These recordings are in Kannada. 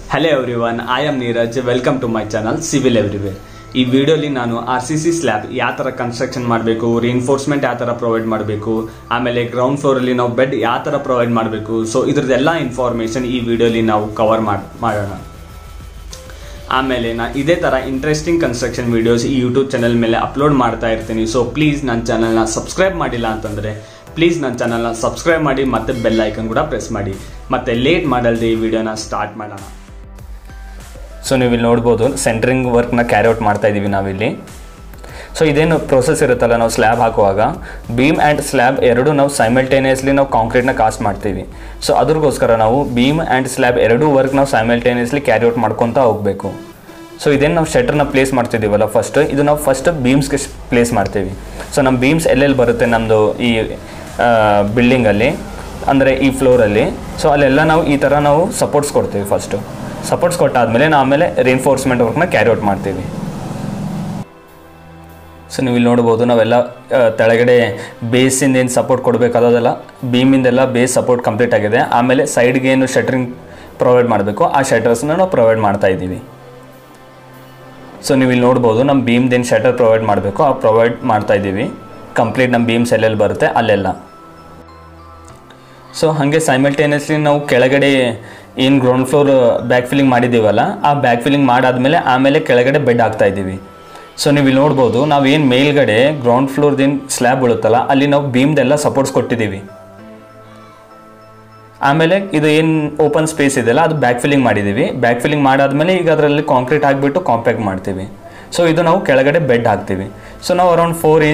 Hello everyone, I am Neeraj. Welcome to my channel Civil Everywhere. ಈ ವಿಡಿಯೋಲಿ ನಾನು RCC ಸ್ಲ್ಯಾಬ್ ಯಾವ ತರ ಕನ್ಸ್ಟ್ರಕ್ಷನ್ ಮಾಡಬೇಕು, ರಿಇನ್ಫೋರ್ಸ್ಮೆಂಟ್ ಯಾವ ತರ ಪ್ರೊವೈಡ್ ಮಾಡಬೇಕು, ಆಮೇಲೆ ಗ್ರೌಂಡ್ ಫ್ಲೋರ್ ಅಲ್ಲಿ ನಾವು ಬೆಡ್ ಯಾವ ತರ ಪ್ರೊವೈಡ್ ಮಾಡಬೇಕು, ಸೊ ಇದ್ರದ್ದೆಲ್ಲ ಇನ್ಫಾರ್ಮೇಶನ್ ಈ ವಿಡಿಯೋಲಿ ನಾವು ಕವರ್ ಮಾಡೋಣ. ಆಮೇಲೆ ನಾನು ಇದೇ ತರ ಇಂಟ್ರೆಸ್ಟಿಂಗ್ ಕನ್ಸ್ಟ್ರಕ್ಷನ್ ವಿಡಿಯೋಸ್ ಈ ಯೂಟ್ಯೂಬ್ ಚಾನಲ್ ಮೇಲೆ ಅಪ್ಲೋಡ್ ಮಾಡ್ತಾ ಇರ್ತೀನಿ. ಸೊ ಪ್ಲೀಸ್ ನನ್ನ ಚಾನಲ್ನ ಸಬ್ಸ್ಕ್ರೈಬ್ ಮಾಡಿಲ್ಲ ಅಂತಂದ್ರೆ ಪ್ಲೀಸ್ ನನ್ನ ಚಾನಲ್ನ ಸಬ್ಸ್ಕ್ರೈಬ್ ಮಾಡಿ ಮತ್ತೆ ಬೆಲ್ ಐಕನ್ ಕೂಡ ಪ್ರೆಸ್ ಮಾಡಿ. ಮತ್ತೆ ಲೇಟ್ ಮಾಡಲ್ದೆ ಈ ವಿಡಿಯೋನ ಸ್ಟಾರ್ಟ್ ಮಾಡೋಣ. ಸೊ ನೀವು ಇಲ್ಲಿ ನೋಡ್ಬೋದು ಸೆಂಟ್ರಿಂಗ್ ವರ್ಕ್ನ ಕ್ಯಾರಿ ಔಟ್ ಮಾಡ್ತಾ ಇದ್ದೀವಿ ನಾವಿಲ್ಲಿ. ಸೊ ಇದೇನು ಪ್ರೋಸೆಸ್ ಇರುತ್ತಲ್ಲ, ನಾವು ಸ್ಲ್ಯಾಬ್ ಹಾಕುವಾಗ ಬೀಮ್ ಆ್ಯಂಡ್ ಸ್ಲ್ಯಾಬ್ ಎರಡೂ ನಾವು ಸೈಮಲ್ಟೇನಿಯಸ್ಲಿ ನಾವು ಕಾಂಕ್ರೀಟ್ನ ಕಾಸ್ಟ್ ಮಾಡ್ತೀವಿ. ಸೊ ಅದ್ರಗೋಸ್ಕರ ನಾವು ಬೀಮ್ ಆ್ಯಂಡ್ ಸ್ಲ್ಯಾಬ್ ಎರಡೂ ವರ್ಕ್ ನಾವು ಸೈಮಲ್ಟೇನಿಯಸ್ಲಿ ಕ್ಯಾರಿ ಔಟ್ ಮಾಡ್ಕೊತಾ ಹೋಗಬೇಕು. ಸೊ ಇದೇನು ನಾವು ಶಟರ್ನ ಪ್ಲೇಸ್ ಮಾಡ್ತಿದ್ದೀವಲ್ಲ ಇದು ನಾವು ಫಸ್ಟ್ ಬೀಮ್ಸ್ಗೆ ಪ್ಲೇಸ್ ಮಾಡ್ತೀವಿ. ಸೊ ನಮ್ಮ ಬೀಮ್ಸ್ ಎಲ್ಲೆಲ್ಲಿ ಬರುತ್ತೆ ನಮ್ಮದು ಈ ಬಿಲ್ಡಿಂಗಲ್ಲಿ, ಅಂದರೆ ಈ ಫ್ಲೋರಲ್ಲಿ. ಸೊ ಅಲ್ಲೆಲ್ಲ ನಾವು ಈ ಥರ ನಾವು ಸಪೋರ್ಟ್ಸ್ ಕೊಡ್ತೀವಿ. ಫಸ್ಟು ಸಪೋರ್ಟ್ಸ್ ಕೊಟ್ಟಾದಮೇಲೆ ನಾವು ಆಮೇಲೆ ರಿಇನ್ಫೋರ್ಸ್ಮೆಂಟ್ ವರ್ಕ್ನ ಕ್ಯಾರಿ ಔಟ್ ಮಾಡ್ತೀವಿ. ಸೊ ನೀವು ಇಲ್ಲಿ ನೋಡ್ಬೋದು ನಾವೆಲ್ಲ ತೆಳಗಡೆ ಬೇಸಿಂದ ಏನು ಸಪೋರ್ಟ್ ಕೊಡಬೇಕಾದಲ್ಲ, ಬೀಮಿಂದೆಲ್ಲ ಬೇಸ್ ಸಪೋರ್ಟ್ ಕಂಪ್ಲೀಟ್ ಆಗಿದೆ. ಆಮೇಲೆ ಸೈಡ್ಗೆ ಏನು ಶಟರಿಂಗ್ ಪ್ರೊವೈಡ್ ಮಾಡಬೇಕು ಆ ಶಟರ್ಸ್ನ ನಾವು ಪ್ರೊವೈಡ್ ಮಾಡ್ತಾ ಇದ್ದೀವಿ. ಸೊ ನೀವು ಇಲ್ಲಿ ನೋಡ್ಬೋದು ನಮ್ಮ ಬೀಮ್ದೇನು ಶಟರ್ ಪ್ರೊವೈಡ್ ಮಾಡಬೇಕು ಆ ಪ್ರೊವೈಡ್ ಮಾಡ್ತಾ ಇದ್ದೀವಿ. ಕಂಪ್ಲೀಟ್ ನಮ್ಮ ಬೀಮ್ಸ್ ಎಲ್ಲೆಲ್ಲಿ ಬರುತ್ತೆ ಅಲ್ಲೆಲ್ಲ. ಸೊ ಹಾಗೆ ಸೈಮಲ್ಟೇನಿಯಸ್ಲಿ ನಾವು ಕೆಳಗಡೆ ಏನು ಗ್ರೌಂಡ್ ಫ್ಲೋರ್ ಬ್ಯಾಕ್ ಫಿಲ್ಲಿಂಗ್ ಮಾಡಿದ್ದೀವಲ್ಲ ಆ ಬ್ಯಾಕ್ ಫಿಲ್ಲಿಂಗ್ ಮಾಡಾದಮೇಲೆ ಆಮೇಲೆ ಕೆಳಗಡೆ ಬೆಡ್ ಹಾಕ್ತಾ ಇದ್ದೀವಿ. ಸೊ ನೀವು ಇಲ್ಲಿ ನೋಡ್ಬೋದು ನಾವು ಏನು ಮೇಲ್ಗಡೆ ಗ್ರೌಂಡ್ ಫ್ಲೋರ್ದೇನು ಸ್ಲ್ಯಾಬ್ ಬೀಳುತ್ತಲ್ಲ ಅಲ್ಲಿ ನಾವು ಬೀಮ್ದೆಲ್ಲ ಸಪೋರ್ಟ್ಸ್ ಕೊಟ್ಟಿದ್ದೀವಿ. ಆಮೇಲೆ ಇದು ಏನು ಓಪನ್ ಸ್ಪೇಸ್ ಇದೆಯಲ್ಲ ಅದು ಬ್ಯಾಕ್ ಫಿಲ್ಲಿಂಗ್ ಮಾಡಿದ್ದೀವಿ. ಬ್ಯಾಕ್ ಫಿಲ್ಲಿಂಗ್ ಮಾಡಾದಮೇಲೆ ಈಗ ಅದರಲ್ಲಿ ಕಾಂಕ್ರೀಟ್ ಹಾಕಿಬಿಟ್ಟು ಕಾಂಪ್ಯಾಕ್ಟ್ ಮಾಡ್ತೀವಿ. ಸೊ ಇದು ನಾವು ಕೆಳಗಡೆ ಬೆಡ್ ಹಾಕ್ತೀವಿ. ಸೊ ನಾವು ಅರೌಂಡ್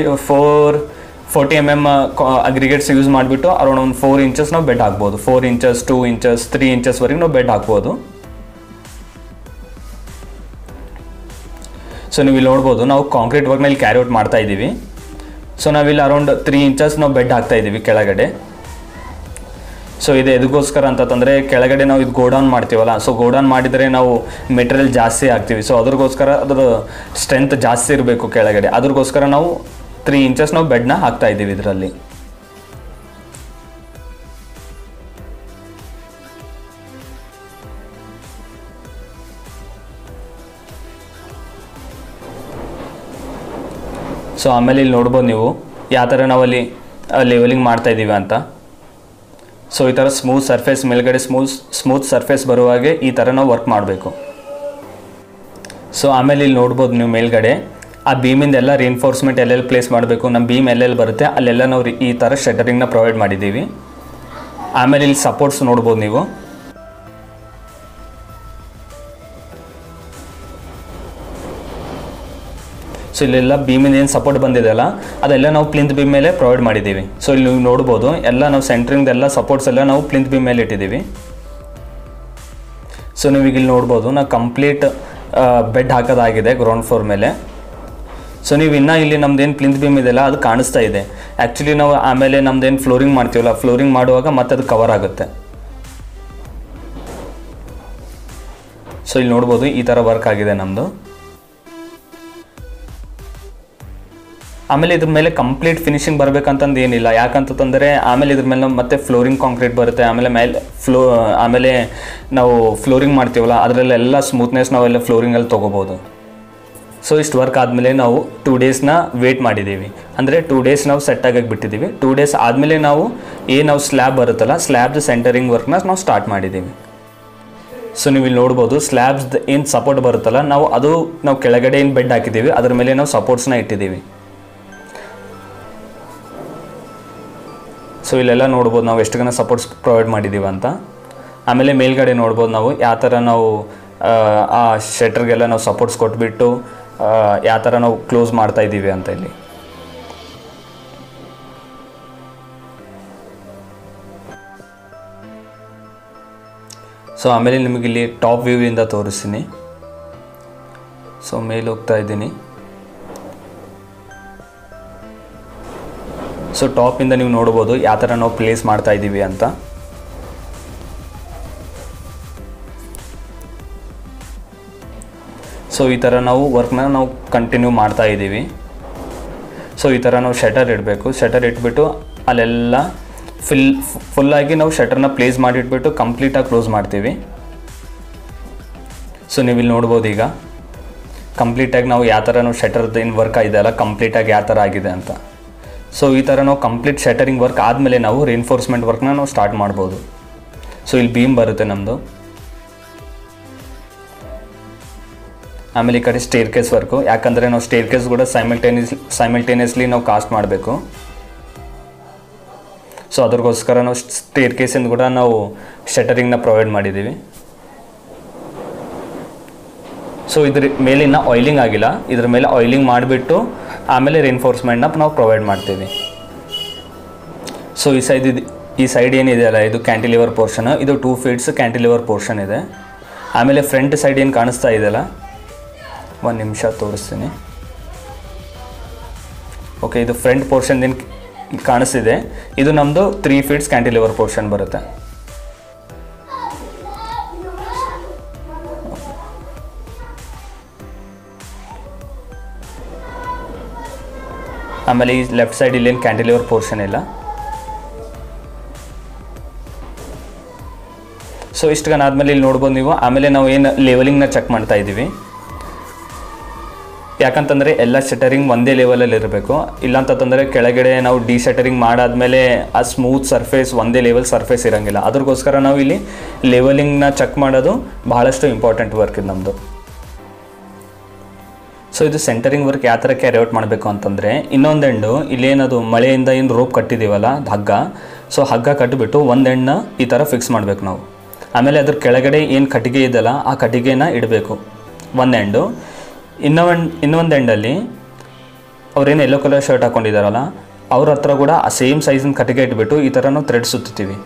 40 mm ಅಗ್ರಿಗೇಟ್ಸ್ ಯೂಸ್ ಮಾಡಿಬಿಟ್ಟು ಅರೌಂಡ್ ಒಂದು 4 ಇಂಚಸ್ ನಾವು ಬೆಡ್ ಹಾಕ್ಬೋದು. 4 ಇಂಚಸ್ 2 ಇಂಚಸ್ 3 ಇಂಚಸ್ವರೆಗೆ ನಾವು ಬೆಡ್ ಹಾಕ್ಬೋದು. ಸೊ ನೀವು ಇಲ್ಲಿ ನೋಡ್ಬೋದು ನಾವು ಕಾಂಕ್ರೀಟ್ ವರ್ಕ್ನ ಇಲ್ಲಿ ಕ್ಯಾರಿ ಔಟ್ ಮಾಡ್ತಾ ಇದ್ದೀವಿ. ಸೊ ನಾವಿಲ್ಲಿ ಅರೌಂಡ್ 3 ಇಂಚಸ್ ನಾವು ಬೆಡ್ ಹಾಕ್ತಾ ಇದ್ದೀವಿ ಕೆಳಗಡೆ. ಸೊ ಇದು ಎದಕ್ಕೋಸ್ಕರ ಅಂತಂದರೆ ಕೆಳಗಡೆ ನಾವು ಇದು ಗೋಡೌನ್ ಮಾಡ್ತೀವಲ್ಲ, ಸೊ ಗೋಡೌನ್ ಮಾಡಿದರೆ ನಾವು ಮೆಟೀರಿಯಲ್ ಜಾಸ್ತಿ ಹಾಕ್ತೀವಿ. ಸೊ ಅದ್ರಗೋಸ್ಕರ ಅದ್ರ ಸ್ಟ್ರೆಂತ್ ಜಾಸ್ತಿ ಇರಬೇಕು ಕೆಳಗಡೆ, ಅದ್ರಗೋಸ್ಕರ ನಾವು 3 ಇಂಚಸ್ ನಾವು ಬೆಡ್ನ ಹಾಕ್ತಾ ಇದ್ದೀವಿ ಇದರಲ್ಲಿ. ಸೊ ಆಮೇಲೆ ಇಲ್ಲಿ ನೋಡ್ಬೋದು ನೀವು ಯಾವ ಥರ ನಾವಲ್ಲಿ ಲೆವೆಲಿಂಗ್ ಮಾಡ್ತಾ ಇದ್ದೀವಿ ಅಂತ. ಸೊ ಈ ಥರ ಸ್ಮೂತ್ ಸರ್ಫೇಸ್ ಮೇಲ್ಗಡೆ ಸ್ಮೂತ್ ಸರ್ಫೇಸ್ ಬರುವಾಗೆ ಈ ಥರ ನಾವು ವರ್ಕ್ ಮಾಡಬೇಕು. ಸೊ ಆಮೇಲೆ ಇಲ್ಲಿ ನೋಡ್ಬೋದು ನೀವು ಮೇಲ್ಗಡೆ ಆ ಬೀಮಿಂದೆಲ್ಲ ರಿಇನ್ಫೋರ್ಸ್ಮೆಂಟ್ ಎಲ್ಲೆಲ್ಲಿ ಪ್ಲೇಸ್ ಮಾಡಬೇಕು, ನಮ್ಮ ಬೀಮ್ ಎಲ್ಲೆಲ್ಲಿ ಬರುತ್ತೆ ಅಲ್ಲೆಲ್ಲ ನಾವು ಈ ಥರ ಶಟರಿಂಗ್ನ ಪ್ರೊವೈಡ್ ಮಾಡಿದ್ದೀವಿ. ಆಮೇಲೆ ಇಲ್ಲಿ ಸಪೋರ್ಟ್ಸ್ ನೋಡ್ಬೋದು ನೀವು. ಸೊ ಇಲ್ಲೆಲ್ಲ ಬೀಮಿಂದ ಏನು ಸಪೋರ್ಟ್ ಬಂದಿದೆಯಲ್ಲ ಅದೆಲ್ಲ ನಾವು ಪ್ಲಿಂತ್ ಬೀಮ್ ಮೇಲೆ ಪ್ರೊವೈಡ್ ಮಾಡಿದ್ದೀವಿ. ಸೊ ಇಲ್ಲಿ ನೀವು ನೋಡ್ಬೋದು ಎಲ್ಲ ನಾವು ಸೆಂಟ್ರಿಂಗ್ದೆಲ್ಲ ಸಪೋರ್ಟ್ಸ್ ಎಲ್ಲ ನಾವು ಪ್ಲಿಂತ್ ಬೀಮ್ ಮೇಲೆ ಇಟ್ಟಿದ್ದೀವಿ. ಸೊ ನೀವೀಗ ಇಲ್ಲಿ ನೋಡ್ಬೋದು ನಾವು ಕಂಪ್ಲೀಟ್ ಬೆಡ್ ಹಾಕೋದಾಗಿದೆ ಗ್ರೌಂಡ್ ಫ್ಲೋರ್ ಮೇಲೆ. ಸೊ ನೀವು ಇನ್ನೂ ಇಲ್ಲಿ ನಮ್ದೇನು ಪ್ಲಿಂತ್ ಬೀಮ್ ಇದೆಯಲ್ಲ ಅದು ಕಾಣಿಸ್ತಾ ಇದೆ. ಆ್ಯಕ್ಚುಲಿ ನಾವು ಆಮೇಲೆ ನಮ್ದೇನು ಫ್ಲೋರಿಂಗ್ ಮಾಡ್ತೀವಲ್ಲ, ಫ್ಲೋರಿಂಗ್ ಮಾಡುವಾಗ ಮತ್ತೆ ಅದು ಕವರ್ ಆಗುತ್ತೆ. ಸೊ ಇಲ್ಲಿ ನೋಡ್ಬೋದು ಈ ಥರ ವರ್ಕ್ ಆಗಿದೆ ನಮ್ಮದು. ಆಮೇಲೆ ಇದ್ರ ಮೇಲೆ ಕಂಪ್ಲೀಟ್ ಫಿನಿಶಿಂಗ್ ಬರಬೇಕಂತಂದು ಏನಿಲ್ಲ, ಯಾಕಂತಂದರೆ ಆಮೇಲೆ ಇದ್ರ ಮೇಲೆ ಮತ್ತೆ ಫ್ಲೋರಿಂಗ್ ಕಾಂಕ್ರೀಟ್ ಬರುತ್ತೆ. ಆಮೇಲೆ ನಾವು ಫ್ಲೋರಿಂಗ್ ಮಾಡ್ತೀವಲ್ಲ ಅದರಲ್ಲೆಲ್ಲ ಸ್ಮೂತ್ನೆಸ್ ನಾವೆಲ್ಲ ಫ್ಲೋರಿಂಗಲ್ಲಿ ತೊಗೋಬೋದು. ಸೊ ಇಷ್ಟು ವರ್ಕ್ ಆದಮೇಲೆ ನಾವು 2 ಡೇಸ್ನ ವೇಟ್ ಮಾಡಿದ್ದೀವಿ. ಅಂದರೆ 2 ಡೇಸ್ ನಾವು ಸೆಟ್ ಆಗಕ್ಕೆ ಬಿಟ್ಟಿದ್ದೀವಿ. 2 ಡೇಸ್ ಆದಮೇಲೆ ನಾವು ನಾವು ಸ್ಲ್ಯಾಬ್ ಬರುತ್ತಲ್ಲ ಸ್ಲ್ಯಾಬ್ದು ಸೆಂಟರಿಂಗ್ ವರ್ಕ್ನ ನಾವು ಸ್ಟಾರ್ಟ್ ಮಾಡಿದ್ದೀವಿ. ಸೊ ನೀವು ಇಲ್ಲಿ ನೋಡ್ಬೋದು ಸ್ಲ್ಯಾಬ್ಸ್ದು ಏನು ಸಪೋರ್ಟ್ ಬರುತ್ತಲ್ಲ ನಾವು ಕೆಳಗಡೆ ಏನು ಬೆಡ್ ಹಾಕಿದ್ದೀವಿ ಅದ್ರ ಮೇಲೆ ನಾವು ಸಪೋರ್ಟ್ಸ್ನ ಇಟ್ಟಿದ್ದೀವಿ. ಸೊ ಇಲ್ಲೆಲ್ಲ ನೋಡ್ಬೋದು ನಾವು ಎಷ್ಟು ಸಪೋರ್ಟ್ಸ್ ಪ್ರೊವೈಡ್ ಮಾಡಿದ್ದೀವಿ ಅಂತ. ಆಮೇಲೆ ಮೇಲ್ಗಡೆ ನೋಡ್ಬೋದು ನಾವು ಯಾವ ಥರ ನಾವು ಆ ಶಟರ್ಗೆಲ್ಲ ನಾವು ಸಪೋರ್ಟ್ಸ್ ಕೊಟ್ಬಿಟ್ಟು ಯಾವ ಥರ ನಾವು ಕ್ಲೋಸ್ ಮಾಡ್ತಾ ಇದ್ದೀವಿ ಅಂತ ಇಲ್ಲಿ. ಸೊ ಆಮೇಲೆ ನಿಮಗಿಲ್ಲಿ ಟಾಪ್ ವ್ಯೂವಿಂದ ತೋರಿಸ್ತೀನಿ. ಸೊ ಮೇಲೆ ಹೋಗ್ತಾ ಇದ್ದೀನಿ. ಸೊ ಟಾಪಿಂದ ನೀವು ನೋಡ್ಬೋದು ಯಾವ ಥರ ನಾವು ಪ್ಲೇಸ್ ಮಾಡ್ತಾ ಇದ್ದೀವಿ ಅಂತ. ಸೊ ಈ ಥರ ನಾವು ವರ್ಕ್ನ ನಾವು ಕಂಟಿನ್ಯೂ ಮಾಡ್ತಾ ಇದ್ದೀವಿ. ಸೊ ಈ ಥರ ನಾವು ಶಟರ್ ಇಡಬೇಕು. ಶಟರ್ ಇಟ್ಬಿಟ್ಟು ಅಲ್ಲೆಲ್ಲ ಫುಲ್ಲಾಗಿ ನಾವು ಶಟರ್ನ ಪ್ಲೇಸ್ ಮಾಡಿಟ್ಬಿಟ್ಟು ಕಂಪ್ಲೀಟಾಗಿ ಕ್ಲೋಸ್ ಮಾಡ್ತೀವಿ. ಸೊ ನೀವು ಇಲ್ಲಿ ನೋಡ್ಬೋದು ಈಗ ಕಂಪ್ಲೀಟಾಗಿ ನಾವು ಯಾವ ಥರ ನಾವು ಶಟರ್ದು ಏನು ವರ್ಕ್ ಇದೆಯಲ್ಲ ಕಂಪ್ಲೀಟಾಗಿ ಯಾವ ಥರ ಆಗಿದೆ ಅಂತ. ಸೊ ಈ ಥರ ನಾವು ಕಂಪ್ಲೀಟ್ ಶಟರಿಂಗ್ ವರ್ಕ್ ಆದಮೇಲೆ ನಾವು ರಿಇನ್ಫೋರ್ಸ್ಮೆಂಟ್ ವರ್ಕ್ನ ನಾವು ಸ್ಟಾರ್ಟ್ ಮಾಡ್ಬೋದು. ಸೊ ಇಲ್ಲಿ ಬೀಮ್ ಬರುತ್ತೆ ನಮ್ಮದು. ಆಮೇಲೆ ಈ ಕಡೆ ಸ್ಟೇರ್ ಕೇಸ್ ವರ್ಕು, ಯಾಕಂದರೆ ನಾವು ಸ್ಟೇರ್ ಕೇಸ್ ಕೂಡ ಸೈಮಲ್ಟೇನಿಯಸ್ಲಿ ನಾವು ಕಾಸ್ಟ್ ಮಾಡಬೇಕು. ಸೊ ಅದ್ರಗೋಸ್ಕರ ನಾವು ಸ್ಟೇರ್ ಕೇಸಿಂದ ಕೂಡ ನಾವು ಶಟರಿಂಗ್ನ ಪ್ರೊವೈಡ್ ಮಾಡಿದ್ದೀವಿ. ಸೊ ಇದ್ರ ಮೇಲಿನ ಆಯಿಲಿಂಗ್ ಆಗಿಲ್ಲ, ಇದ್ರ ಮೇಲೆ ಆಯಿಲಿಂಗ್ ಮಾಡಿಬಿಟ್ಟು ಆಮೇಲೆ ರಿಇನ್ಫೋರ್ಸ್ಮೆಂಟ್ನ ನಾವು ಪ್ರೊವೈಡ್ ಮಾಡ್ತೀವಿ. ಸೊ ಈ ಸೈಡ್ ಏನಿದೆಯಲ್ಲ ಇದು ಕ್ಯಾಂಟಿಲಿವರ್ ಪೋರ್ಷನ್, ಇದು 2 ಫೀಟ್ಸ್ ಕ್ಯಾಂಟಿಲಿವರ್ ಪೋರ್ಷನ್ ಇದೆ. ಆಮೇಲೆ ಫ್ರಂಟ್ ಸೈಡ್ ಏನು ಕಾಣಿಸ್ತಾ ಇದೆಯಲ್ಲ, ಒಂದು ನಿಮಿಷ ತೋರಿಸ್ತೀನಿ. ಓಕೆ, ಇದು ಫ್ರಂಟ್ ಪೋರ್ಷನ್ ಏನು ಕಾಣಿಸ್ತಿದೆ ಇದು ನಮ್ಮದು 3 ಫೀಟ್ಸ್ ಕ್ಯಾಂಟಿಲಿವರ್ ಪೋರ್ಷನ್ ಬರುತ್ತೆ. ಆಮೇಲೆ ಈ ಲೆಫ್ಟ್ ಸೈಡ್ ಇಲ್ಲೇನು ಕ್ಯಾಂಟಿಲಿವರ್ ಪೋರ್ಷನ್ ಇಲ್ಲ. ಸೊ ಇಷ್ಟು ಆದಮೇಲೆ ಇಲ್ಲಿ ನೋಡ್ಬೋದು ನೀವು. ಆಮೇಲೆ ನಾವು ಏನು ಲೆವೆಲಿಂಗ್ನ ಚೆಕ್ ಮಾಡ್ತಾ ಇದ್ದೀವಿ, ಯಾಕಂತಂದರೆ ಎಲ್ಲ ಶಟರಿಂಗ್ ಒಂದೇ ಲೆವೆಲಲ್ಲಿ ಇರಬೇಕು. ಇಲ್ಲಾಂತಂದರೆ ಕೆಳಗಡೆ ನಾವು ಡಿಶಟರಿಂಗ್ ಮಾಡಾದ್ಮೇಲೆ ಆ ಸ್ಮೂತ್ ಸರ್ಫೇಸ್ ಒಂದೇ ಲೆವೆಲ್ ಸರ್ಫೇಸ್ ಇರೋಂಗಿಲ್ಲ. ಅದ್ರಗೋಸ್ಕರ ನಾವು ಇಲ್ಲಿ ಲೆವೆಲಿಂಗ್ನ ಚೆಕ್ ಮಾಡೋದು ಬಹಳಷ್ಟು ಇಂಪಾರ್ಟೆಂಟ್ ವರ್ಕ್ ಇದು ನಮ್ಮದು. ಸೊ ಇದು ಸೆಂಟರಿಂಗ್ ವರ್ಕ್ ಯಾವ ಥರ ಕ್ಯಾರಿ ಔಟ್ ಮಾಡಬೇಕು ಅಂತಂದರೆ, ಇನ್ನೊಂದು ಎಂಡು ಇಲ್ಲೇನದು ಮಳೆಯಿಂದ ಏನು ರೋಪ್ ಕಟ್ಟಿದ್ದೀವಲ್ಲ ಹಗ್ಗ, ಸೊ ಹಗ್ಗ ಕಟ್ಟಿಬಿಟ್ಟು ಒಂದು ಎಂಡನ್ನ ಈ ಥರ ಫಿಕ್ಸ್ ಮಾಡಬೇಕು ನಾವು. ಆಮೇಲೆ ಅದ್ರ ಕೆಳಗಡೆ ಏನು ಕಟ್ಟಿಗೆ ಇದೆಯಲ್ಲ ಆ ಕಟ್ಟಿಗೆನ ಇಡಬೇಕು ಒಂದು ಎಂಡು. ಇನ್ನೊಂದು ಎಂಡಲ್ಲಿ ಅವ್ರೇನು ಯೆಲ್ಲೋ ಕಲರ್ ಶರ್ಟ್ ಹಾಕ್ಕೊಂಡಿದ್ದಾರಲ್ಲ ಅವ್ರ ಹತ್ರ ಕೂಡ ಆ ಸೇಮ್ ಸೈಜಿನ ಕಟ್ಟಿಗೆ ಇಟ್ಬಿಟ್ಟು ಈ ಥರ ನಾವು ಥ್ರೆಡ್ ಸುತ್ತೀವಿ.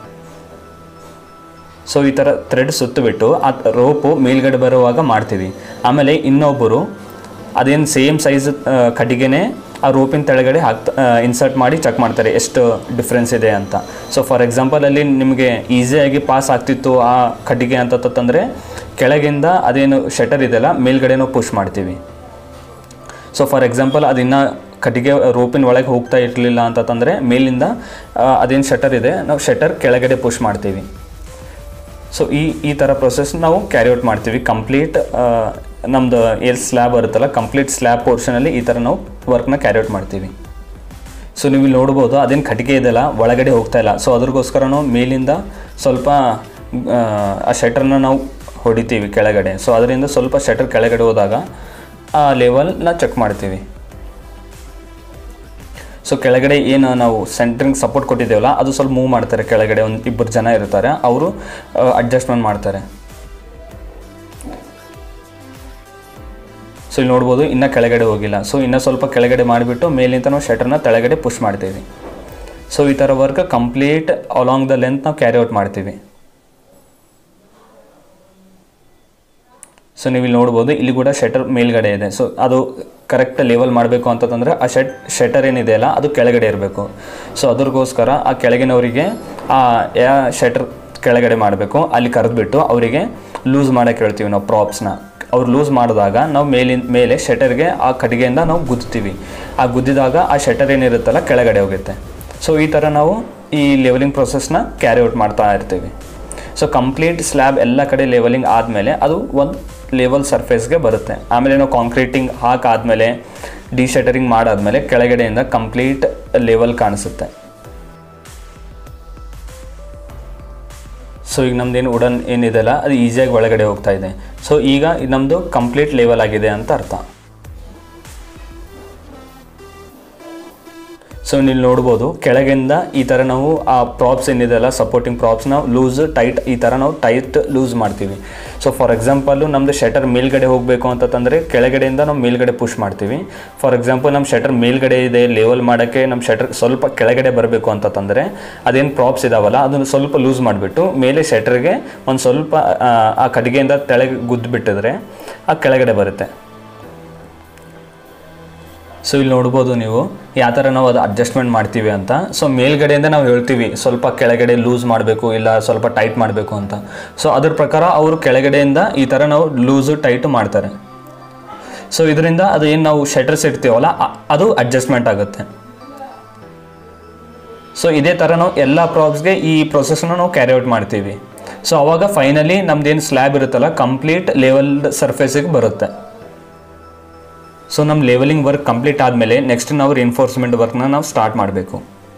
ಸೊ ಈ ಥರ ಥ್ರೆಡ್ ಸುತ್ತಿಬಿಟ್ಟು ಆ ರೋಪು ಮೇಲ್ಗಡೆ ಬರುವಾಗ ಮಾಡ್ತೀವಿ. ಆಮೇಲೆ ಇನ್ನೊಬ್ಬರು ಅದೇನು ಸೇಮ್ ಸೈಜ್ ಕಟ್ಟಿಗೆನೇ ಆ ರೋಪಿನ ತೆಳಗಡೆ ಇನ್ಸರ್ಟ್ ಮಾಡಿ ಚೆಕ್ ಮಾಡ್ತಾರೆ ಎಷ್ಟು ಡಿಫ್ರೆನ್ಸ್ ಇದೆ ಅಂತ. ಸೊ ಫಾರ್ ಎಕ್ಸಾಂಪಲ್ ಅಲ್ಲಿ ನಿಮಗೆ ಈಸಿಯಾಗಿ ಪಾಸ್ ಆಗ್ತಿತ್ತು ಆ ಕಟ್ಟಿಗೆ ಅಂತಂದರೆ ಕೆಳಗಿಂದ ಅದೇನು ಶಟರ್ ಇದೆಯಲ್ಲ ಮೇಲ್ಗಡೆ ನಾವು ಪುಷ್ ಮಾಡ್ತೀವಿ. ಸೊ ಫಾರ್ ಎಕ್ಸಾಂಪಲ್ ಅದಿನ್ನ ಕಟ್ಟಿಗೆ ರೋಪಿನ ಒಳಗೆ ಹೋಗ್ತಾ ಇರಲಿಲ್ಲ ಅಂತಂದರೆ ಮೇಲಿಂದ ಅದೇನು ಶಟರ್ ಇದೆ ನಾವು ಶಟರ್ ಕೆಳಗಡೆ ಪುಷ್ ಮಾಡ್ತೀವಿ. ಸೊ ಈ ಥರ ಪ್ರೊಸೆಸ್ ನಾವು ಕ್ಯಾರಿ ಔಟ್ ಮಾಡ್ತೀವಿ. ಕಂಪ್ಲೀಟ್ ನಮ್ಮದು ಏನು ಸ್ಲ್ಯಾಬ್ ಬರುತ್ತಲ್ಲ ಕಂಪ್ಲೀಟ್ ಸ್ಲ್ಯಾಬ್ ಪೋರ್ಷನಲ್ಲಿ ಈ ಥರ ನಾವು ವರ್ಕ್ನ ಕ್ಯಾರಿ ಔಟ್ ಮಾಡ್ತೀವಿ. ಸೊ ನೀವು ಇಲ್ಲಿ ನೋಡ್ಬೋದು ಅದೇನು ಕಟ್ಟಿಗೆ ಇದೆಯಲ್ಲ ಒಳಗಡೆ ಹೋಗ್ತಾ ಇಲ್ಲ. ಸೊ ಅದ್ರಗೋಸ್ಕರ ನಾವು ಮೇಲಿಂದ ಸ್ವಲ್ಪ ಆ ಶಟರ್ನ ನಾವು ಹೊಡಿತೀವಿ ಕೆಳಗಡೆ. ಸೊ ಅದರಿಂದ ಸ್ವಲ್ಪ ಶಟರ್ ಕೆಳಗಡೆ ಹೋದಾಗ ಆ ಲೆವೆಲ್ನ ಚೆಕ್ ಮಾಡ್ತೀವಿ. ಸೊ ಕೆಳಗಡೆ ಏನು ನಾವು ಸೆಂಟ್ರಿಂಗ್ ಸಪೋರ್ಟ್ ಕೊಟ್ಟಿದ್ದೇವಲ್ಲ ಅದು ಸ್ವಲ್ಪ ಮೂವ್ ಮಾಡ್ತಾರೆ. ಕೆಳಗಡೆ ಒಂದು 2 ಜನ ಇರ್ತಾರೆ, ಅವರು ಅಡ್ಜಸ್ಟ್ಮೆಂಟ್ ಮಾಡ್ತಾರೆ. ಸೊ ಇಲ್ಲಿ ನೋಡ್ಬೋದು ಇನ್ನೂ ಕೆಳಗಡೆ ಹೋಗಿಲ್ಲ. ಸೊ ಇನ್ನೂ ಸ್ವಲ್ಪ ಕೆಳಗಡೆ ಮಾಡಿಬಿಟ್ಟು ಮೇಲಿಂದ ನಾವು ಶಟರ್ನ ತೆಳಗಡೆ ಪುಷ್ ಮಾಡ್ತೀವಿ. ಸೊ ಈ ಥರ work complete along the length ನಾವು ಕ್ಯಾರಿ ಔಟ್ ಮಾಡ್ತೀವಿ. ಸೊ ನೀವು ಇಲ್ಲಿ ನೋಡ್ಬೋದು ಇಲ್ಲಿ ಕೂಡ ಶಟರ್ ಮೇಲ್ಗಡೆ ಇದೆ. ಸೊ ಅದು ಕರೆಕ್ಟ್ ಲೆವೆಲ್ ಮಾಡಬೇಕು ಅಂತಂದರೆ ಆ ಶಟರ್ ಏನಿದೆಯಲ್ಲ ಅದು ಕೆಳಗಡೆ ಇರಬೇಕು. ಸೊ ಅದ್ರಗೋಸ್ಕರ ಆ ಕೆಳಗಿನವರಿಗೆ ಆ ಶಟರ್ ಕೆಳಗಡೆ ಮಾಡಬೇಕು. ಅಲ್ಲಿ ಕರೆದ್ಬಿಟ್ಟು ಅವರಿಗೆ ಲೂಸ್ ಮಾಡೋಕ್ಕೆ ಹೇಳ್ತೀವಿ ನಾವು ಪ್ರಾಪ್ಸ್ನ. ಅವ್ರು ಲೂಸ್ ಮಾಡಿದಾಗ ನಾವು ಮೇಲೆ ಶಟರ್ಗೆ ಆ ಕಟ್ಟಿಗೆಯಿಂದ ನಾವು ಗುದ್ದುತ್ತೀವಿ. ಆ ಗುದ್ದಿದಾಗ ಆ ಶಟರ್ ಏನಿರುತ್ತಲ್ಲ ಕೆಳಗಡೆ ಹೋಗುತ್ತೆ. ಸೊ ಈ ಥರ ನಾವು ಈ ಲೆವೆಲಿಂಗ್ ಪ್ರೊಸೆಸ್ನ ಕ್ಯಾರಿ ಔಟ್ ಮಾಡ್ತಾ ಇರ್ತೀವಿ. ಸೊ ಕಂಪ್ಲೀಟ್ ಸ್ಲ್ಯಾಬ್ ಎಲ್ಲ ಕಡೆ ಲೆವೆಲಿಂಗ್ ಆದಮೇಲೆ ಅದು ಒಂದು ಲೆವೆಲ್ ಸರ್ಫೇಸ್ಗೆ ಬರುತ್ತೆ. ಆಮೇಲೆ ನಾವು ಕಾಂಕ್ರೀಟಿಂಗ್ ಹಾಕಾದ್ಮೇಲೆ ಡಿಶಟರಿಂಗ್ ಮಾಡಾದ್ಮೇಲೆ ಕೆಳಗಡೆಯಿಂದ ಕಂಪ್ಲೀಟ್ ಲೆವೆಲ್ ಕಾಣಿಸುತ್ತೆ. ಸೊ ಈಗ ನಮ್ದೇನು ವುಡನ್ ಏನಿದೆಯಲ್ಲ ಅದು ಈಸಿಯಾಗಿ ಒಳಗಡೆ ಹೋಗ್ತಾ ಇದೆ. ಸೊ ಈಗ ನಮ್ಮದು ಕಂಪ್ಲೀಟ್ ಲೆವೆಲ್ ಆಗಿದೆ ಅಂತ ಅರ್ಥ. ಸೊ ನೀವು ನೋಡ್ಬೋದು ಕೆಳಗಿಂದ ಈ ಥರ ನಾವು ಆ ಪ್ರಾಪ್ಸ್ ಏನಿದೆಯಲ್ಲ ಸಪೋರ್ಟಿಂಗ್ ಪ್ರಾಪ್ಸ್ನ ಲೂಸ್ ಟೈಟ್ ಈ ಥರ ನಾವು ಟೈಟ್ ಲೂಸ್ ಮಾಡ್ತೀವಿ. ಸೊ ಫಾರ್ ಎಕ್ಸಾಂಪಲ್ಲು ನಮ್ಮದು ಶಟರ್ ಮೇಲ್ಗಡೆ ಹೋಗಬೇಕು ಅಂತಂದರೆ ಕೆಳಗಡೆಯಿಂದ ನಾವು ಮೇಲ್ಗಡೆ ಪುಷ್ ಮಾಡ್ತೀವಿ. ಫಾರ್ ಎಕ್ಸಾಂಪಲ್ ನಮ್ಮ ಶಟರ್ ಮೇಲ್ಗಡೆ ಇದೆ ಲೆವೆಲ್ ಮಾಡೋಕ್ಕೆ ನಮ್ಮ ಶಟರ್ ಸ್ವಲ್ಪ ಕೆಳಗಡೆ ಬರಬೇಕು ಅಂತಂದರೆ ಅದೇನು ಪ್ರಾಪ್ಸ್ ಇದಾವಲ್ಲ ಅದನ್ನು ಸ್ವಲ್ಪ ಲೂಸ್ ಮಾಡಿಬಿಟ್ಟು ಮೇಲೆ ಶಟರ್ಗೆ ಒಂದು ಸ್ವಲ್ಪ ಆ ಕಟ್ಟಿಗೆಯಿಂದ ತೆಳಗೆ ಗುದ್ದುಬಿಟ್ಟಿದ್ರೆ ಆ ಕೆಳಗಡೆ ಬರುತ್ತೆ. ಸೊ ಇಲ್ಲಿ ನೋಡ್ಬೋದು ನೀವು ಯಾವ ಥರ ನಾವು ಅದು ಅಡ್ಜಸ್ಟ್ಮೆಂಟ್ ಮಾಡ್ತೀವಿ ಅಂತ. ಸೊ ಮೇಲ್ಗಡೆಯಿಂದ ನಾವು ಹೇಳ್ತೀವಿ ಸ್ವಲ್ಪ ಕೆಳಗಡೆ ಲೂಸ್ ಮಾಡಬೇಕು ಇಲ್ಲ ಸ್ವಲ್ಪ ಟೈಟ್ ಮಾಡಬೇಕು ಅಂತ. ಸೊ ಅದ್ರ ಪ್ರಕಾರ ಅವರು ಕೆಳಗಡೆಯಿಂದ ಈ ಥರ ನಾವು ಲೂಸು ಟೈಟು ಮಾಡ್ತಾರೆ. ಸೊ ಇದರಿಂದ ಅದು ಏನು ನಾವು ಶಟರ್ಸ್ ಇಡ್ತೀವಲ್ಲ ಅದು ಅಡ್ಜಸ್ಟ್ಮೆಂಟ್ ಆಗುತ್ತೆ. ಸೊ ಇದೇ ಥರ ನಾವು ಎಲ್ಲ ಪ್ರಾಪ್ಸ್ಗೆ ಈ ಪ್ರೊಸೆಸ್ನ ನಾವು ಕ್ಯಾರಿ ಔಟ್ ಮಾಡ್ತೀವಿ. ಸೊ ಅವಾಗ ಫೈನಲಿ ನಮ್ದೇನು ಸ್ಲ್ಯಾಬ್ ಇರುತ್ತಲ್ಲ ಕಂಪ್ಲೀಟ್ ಲೆವೆಲ್ಡ್ ಸರ್ಫೇಸಿಗೆ ಬರುತ್ತೆ. ಸೊ ನಮ್ಮ ಲೆವೆಲಿಂಗ್ ವರ್ಕ್ ಕಂಪ್ಲೀಟ್ ಆದಮೇಲೆ ನೆಕ್ಸ್ಟ್ ನಾವು ರಿಇನ್ಫೋರ್ಸ್ಮೆಂಟ್ ವರ್ಕ್ನ ನಾವು ಸ್ಟಾರ್ಟ್ ಮಾಡಬೇಕು.